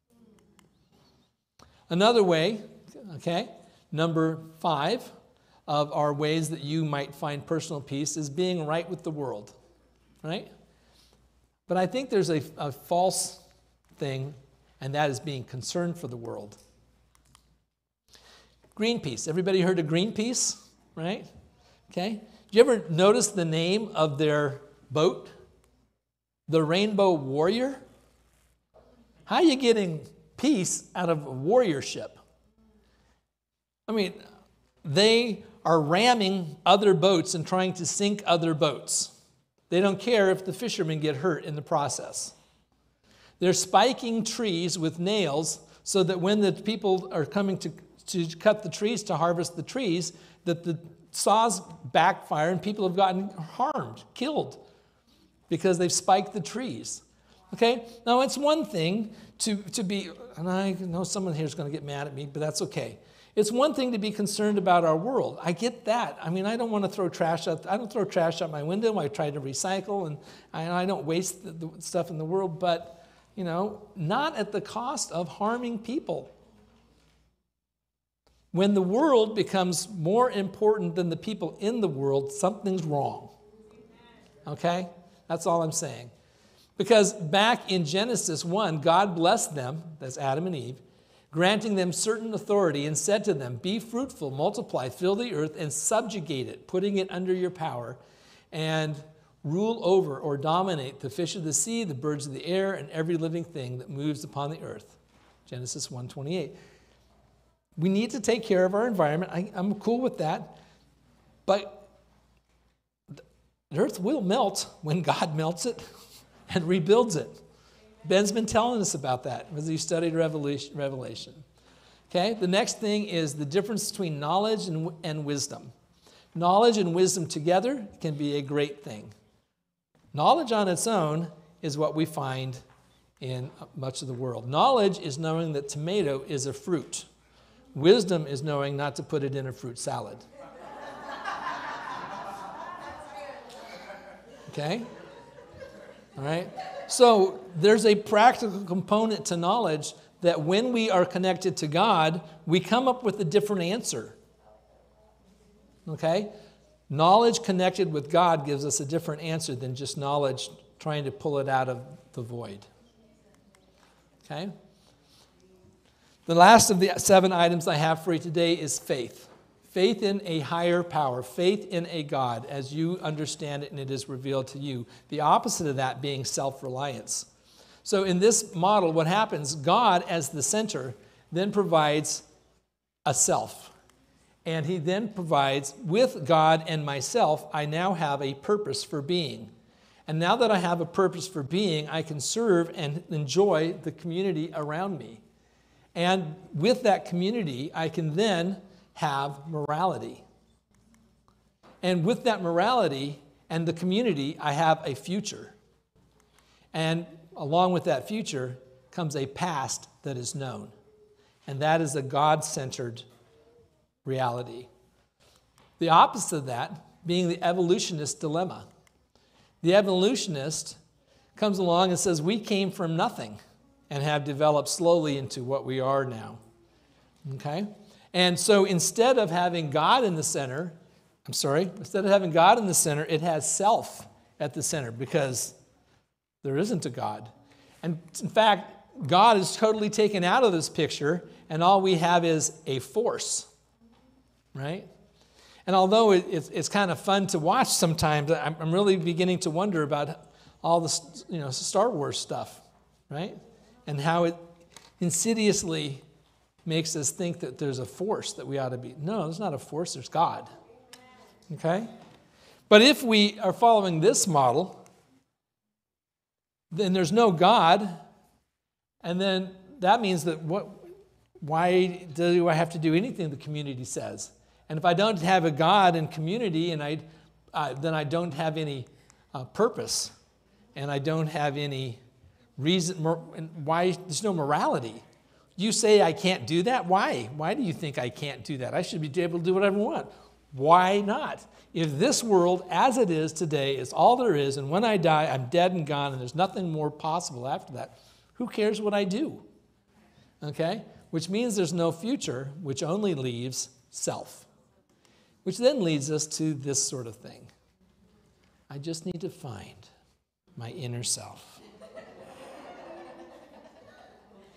Another way, okay, number five of our ways that you might find personal peace is being right with the world, right? But I think there's a, a false thing, and that is being concerned for the world. Greenpeace. Everybody heard of Greenpeace, right? Okay. Did you ever notice the name of their boat? The Rainbow Warrior? How are you getting peace out of a warrior ship? I mean, they are ramming other boats and trying to sink other boats. They don't care if the fishermen get hurt in the process. They're spiking trees with nails so that when the people are coming to, to cut the trees, to harvest the trees, that the saws backfire and people have gotten harmed, killed, because they've spiked the trees. Okay? Now, it's one thing to, to be, and I know someone here is going to get mad at me, but that's okay. It's one thing to be concerned about our world. I get that. I mean, I don't want to throw trash out. I don't throw trash out my window. I try to recycle, and I, I don't waste the, the stuff in the world, but, you know, not at the cost of harming people. When the world becomes more important than the people in the world, something's wrong. Okay? That's all I'm saying. Because back in Genesis one, God blessed them, that's Adam and Eve, granting them certain authority and said to them, be fruitful, multiply, fill the earth, and subjugate it, putting it under your power, and rule over or dominate the fish of the sea, the birds of the air, and every living thing that moves upon the earth. Genesis one twenty-eight. We need to take care of our environment. I, I'm cool with that. But the earth will melt when God melts it and rebuilds it. Ben's been telling us about that as he studied Revelation. Okay, the next thing is the difference between knowledge and, and wisdom. Knowledge and wisdom together can be a great thing. Knowledge on its own is what we find in much of the world. Knowledge is knowing that tomato is a fruit. Wisdom is knowing not to put it in a fruit salad. Okay? All right? So there's a practical component to knowledge that when we are connected to God, we come up with a different answer. Okay? Knowledge connected with God gives us a different answer than just knowledge trying to pull it out of the void. Okay? The last of the seven items I have for you today is faith. Faith in a higher power, faith in a God as you understand it and it is revealed to you. The opposite of that being self-reliance. So in this model, what happens, God as the center then provides a self. And he then provides, with God and myself, I now have a purpose for being. And now that I have a purpose for being, I can serve and enjoy the community around me. And with that community, I can then have morality. And with that morality and the community, I have a future. And along with that future comes a past that is known. And that is a God-centered reality. The opposite of that being the evolutionist dilemma. The evolutionist comes along and says, we came from nothing and have developed slowly into what we are now. Okay? And so instead of having God in the center, I'm sorry, instead of having God in the center, it has self at the center because there isn't a God. And in fact, God is totally taken out of this picture, and all we have is a force, right? And although it, it's, it's kind of fun to watch sometimes, I'm, I'm really beginning to wonder about all the, you know, Star Wars stuff, right? And how it insidiously makes us think that there's a force that we ought to be. No, there's not a force, there's God. Okay? But if we are following this model, then there's no God, and then that means that what, why do I have to do anything the community says? And if I don't have a God and community, and I, uh, then I don't have any uh, purpose, and I don't have any reason, and why there's no morality. You say I can't do that? Why? Why do you think I can't do that? I should be able to do whatever I want. Why not? If this world as it is today is all there is, and when I die, I'm dead and gone, and there's nothing more possible after that, who cares what I do? Okay? Which means there's no future, which only leaves self. Which then leads us to this sort of thing. I just need to find my inner self.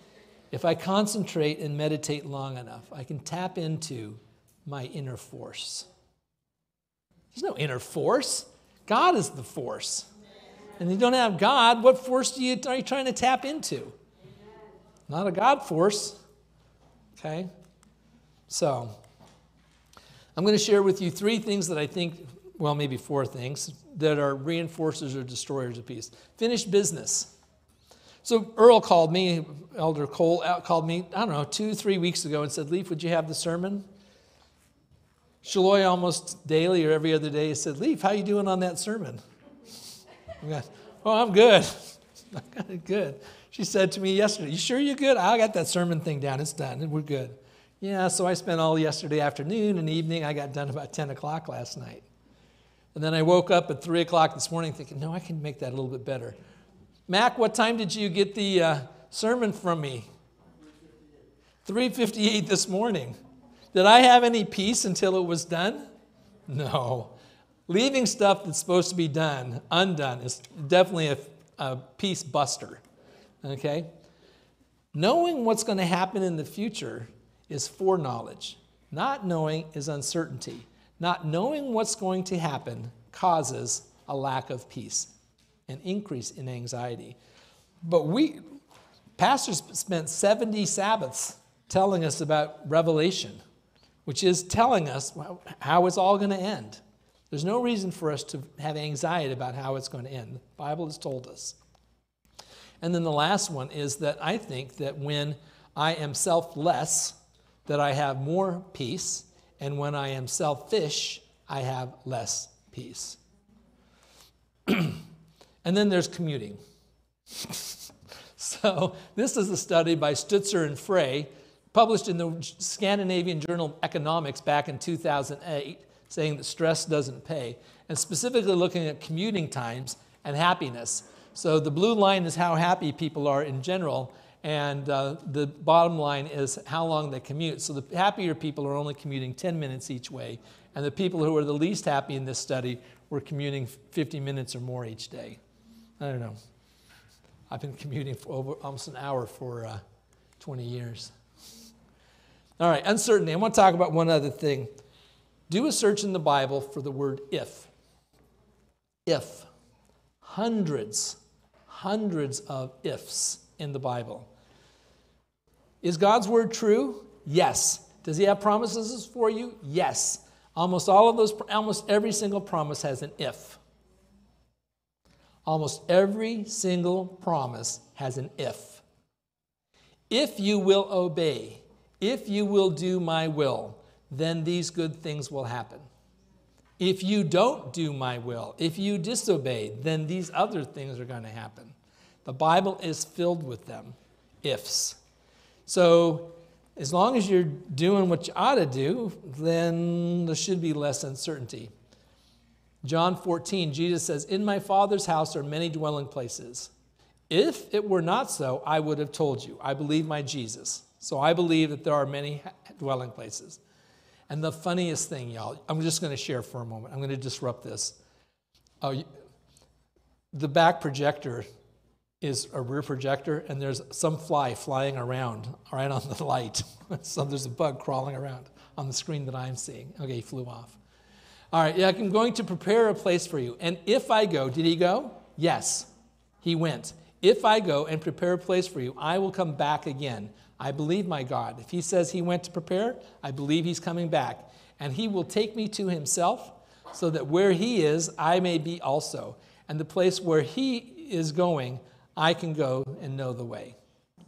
If I concentrate and meditate long enough, I can tap into my inner force. There's no inner force. God is the force. And you don't have God, what force do you, are you trying to tap into? Not a God force. Okay? So, I'm going to share with you three things that I think, well, maybe four things, that are reinforcers or destroyers of peace. Finished business. So Earl called me, Elder Cole out called me, I don't know, two, three weeks ago and said, Leaf, would you have the sermon? Shaloy almost daily or every other day said, Leaf, how you doing on that sermon? I got, oh, I'm good. I'm good. She said to me yesterday, you sure you're good? I got that sermon thing down. It's done. We're good. Yeah, so I spent all yesterday afternoon and evening. I got done about ten o'clock last night. And then I woke up at three o'clock this morning thinking, no, I can make that a little bit better. Mac, what time did you get the uh, sermon from me? three fifty-eight this morning. Did I have any peace until it was done? No. Leaving stuff that's supposed to be done undone is definitely a, a peace buster. Okay? Knowing what's going to happen in the future is foreknowledge. Not knowing is uncertainty. Not knowing what's going to happen causes a lack of peace, an increase in anxiety. But we, pastors spent seventy Sabbaths telling us about Revelation, which is telling us how it's all going to end. There's no reason for us to have anxiety about how it's going to end. The Bible has told us. And then the last one is that I think that when I am selfless, that I have more peace, and when I am selfish, I have less peace. And then there's commuting. So this is a study by Stutzer and Frey, published in the Scandinavian Journal of Economics back in two thousand eight, saying that stress doesn't pay, and specifically looking at commuting times and happiness. So the blue line is how happy people are in general, and uh, the bottom line is how long they commute. So the happier people are only commuting ten minutes each way, and the people who are the least happy in this study were commuting fifty minutes or more each day. I don't know. I've been commuting for over almost an hour for uh, twenty years. All right, uncertainty. I want to talk about one other thing. Do a search in the Bible for the word if. If. Hundreds, hundreds of ifs in the Bible. Is God's word true? Yes. Does he have promises for you? Yes. Almost all of those, almost every single promise has an if. Almost every single promise has an if. If you will obey, if you will do my will, then these good things will happen. If you don't do my will, if you disobey, then these other things are going to happen. The Bible is filled with them, ifs. So as long as you're doing what you ought to do, then there should be less uncertainty. John fourteen, Jesus says, in my Father's house are many dwelling places. If it were not so, I would have told you. I believe my Jesus. So I believe that there are many dwelling places. And the funniest thing, y'all, I'm just going to share for a moment. I'm going to disrupt this. Oh, the back projector is a rear projector, and there's some fly flying around right on the light. So there's a bug crawling around on the screen that I'm seeing. Okay, he flew off. All right, yeah, I'm going to prepare a place for you. And if I go, did he go? Yes, he went. If I go and prepare a place for you, I will come back again. I believe my God. If he says he went to prepare, I believe he's coming back. And he will take me to himself so that where he is, I may be also. And the place where he is going, I can go and know the way.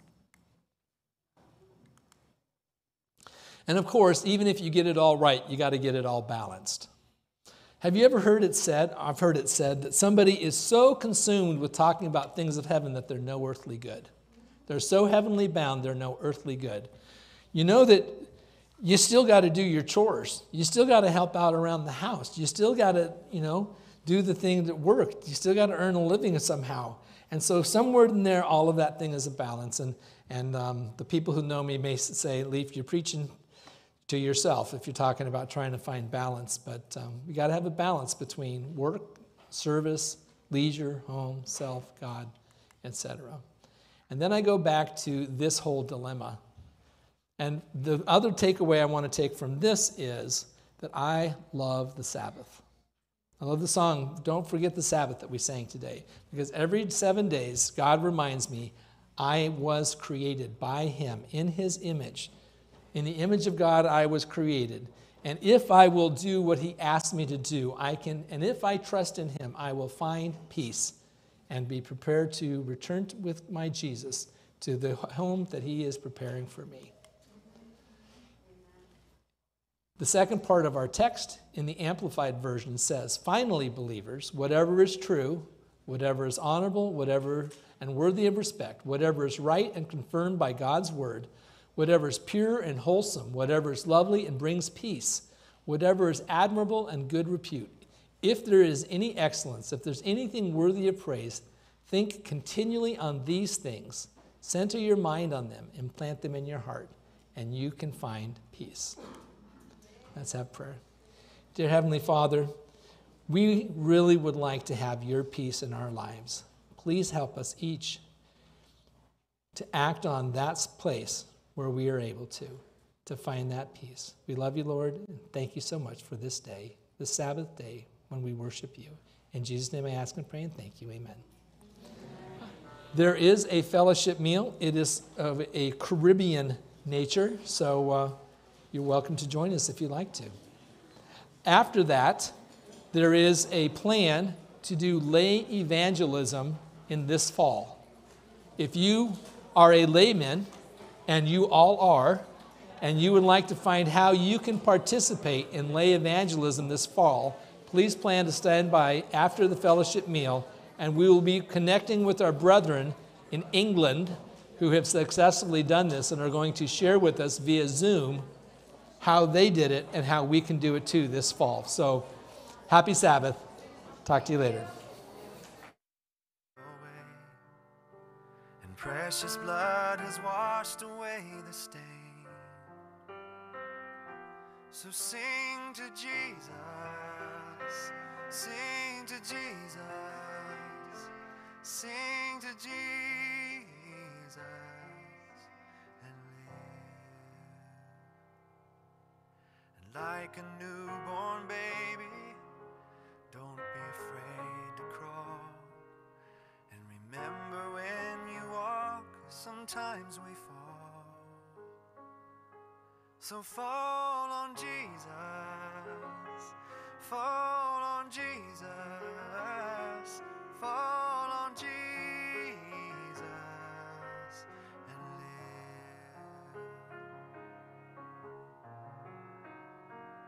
And of course, even if you get it all right, you got to get it all balanced. Have you ever heard it said, I've heard it said, that somebody is so consumed with talking about things of heaven that they're no earthly good. They're so heavenly bound, they're no earthly good. You know that you still got to do your chores. You still got to help out around the house. You still got to, you know, do the things at work. You still got to earn a living somehow. And so somewhere in there, all of that thing is a balance. And, and um, the people who know me may say, Leaf, you're preaching to yourself if you're talking about trying to find balance. But um, we got to have a balance between work, service, leisure, home, self, God, et cetera. And then I go back to this whole dilemma. And the other takeaway I want to take from this is that I love the Sabbath. I love the song, Don't Forget the Sabbath, that we sang today. Because every seven days, God reminds me, I was created by him in his image. In the image of God, I was created. And if I will do what he asked me to do, I can, and if I trust in him, I will find peace and be prepared to return to, with my Jesus to the home that he is preparing for me. The second part of our text in the Amplified Version says, finally, believers, whatever is true, whatever is honorable, whatever and worthy of respect, whatever is right and confirmed by God's word, whatever is pure and wholesome, whatever is lovely and brings peace, whatever is admirable and good repute, if there is any excellence, if there's anything worthy of praise, think continually on these things. Center your mind on them, implant them in your heart, and you can find peace. Let's have prayer. Dear Heavenly Father, we really would like to have your peace in our lives. Please help us each to act on that place where we are able to, to find that peace. We love you, Lord, and thank you so much for this day, this Sabbath day when we worship you. In Jesus' name I ask and pray and thank you. Amen. There is a fellowship meal. It is of a Caribbean nature, so uh, you're welcome to join us if you'd like to. After that, there is a plan to do lay evangelism in this fall. If you are a layman, and you all are, and you would like to find how you can participate in lay evangelism this fall, please plan to stand by after the fellowship meal, and we will be connecting with our brethren in England who have successfully done this and are going to share with us via Zoom how they did it and how we can do it too this fall. So, happy Sabbath. Talk to you later. And precious blood has washed away the stain. So sing to Jesus, sing to Jesus, sing to Jesus and live. And like a newborn baby, don't be afraid to crawl. And remember when you walk, sometimes we fall. So fall on Jesus, fall on Jesus, fall on Jesus and live.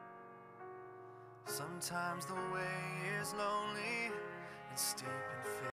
Sometimes the way is lonely and steep in faith.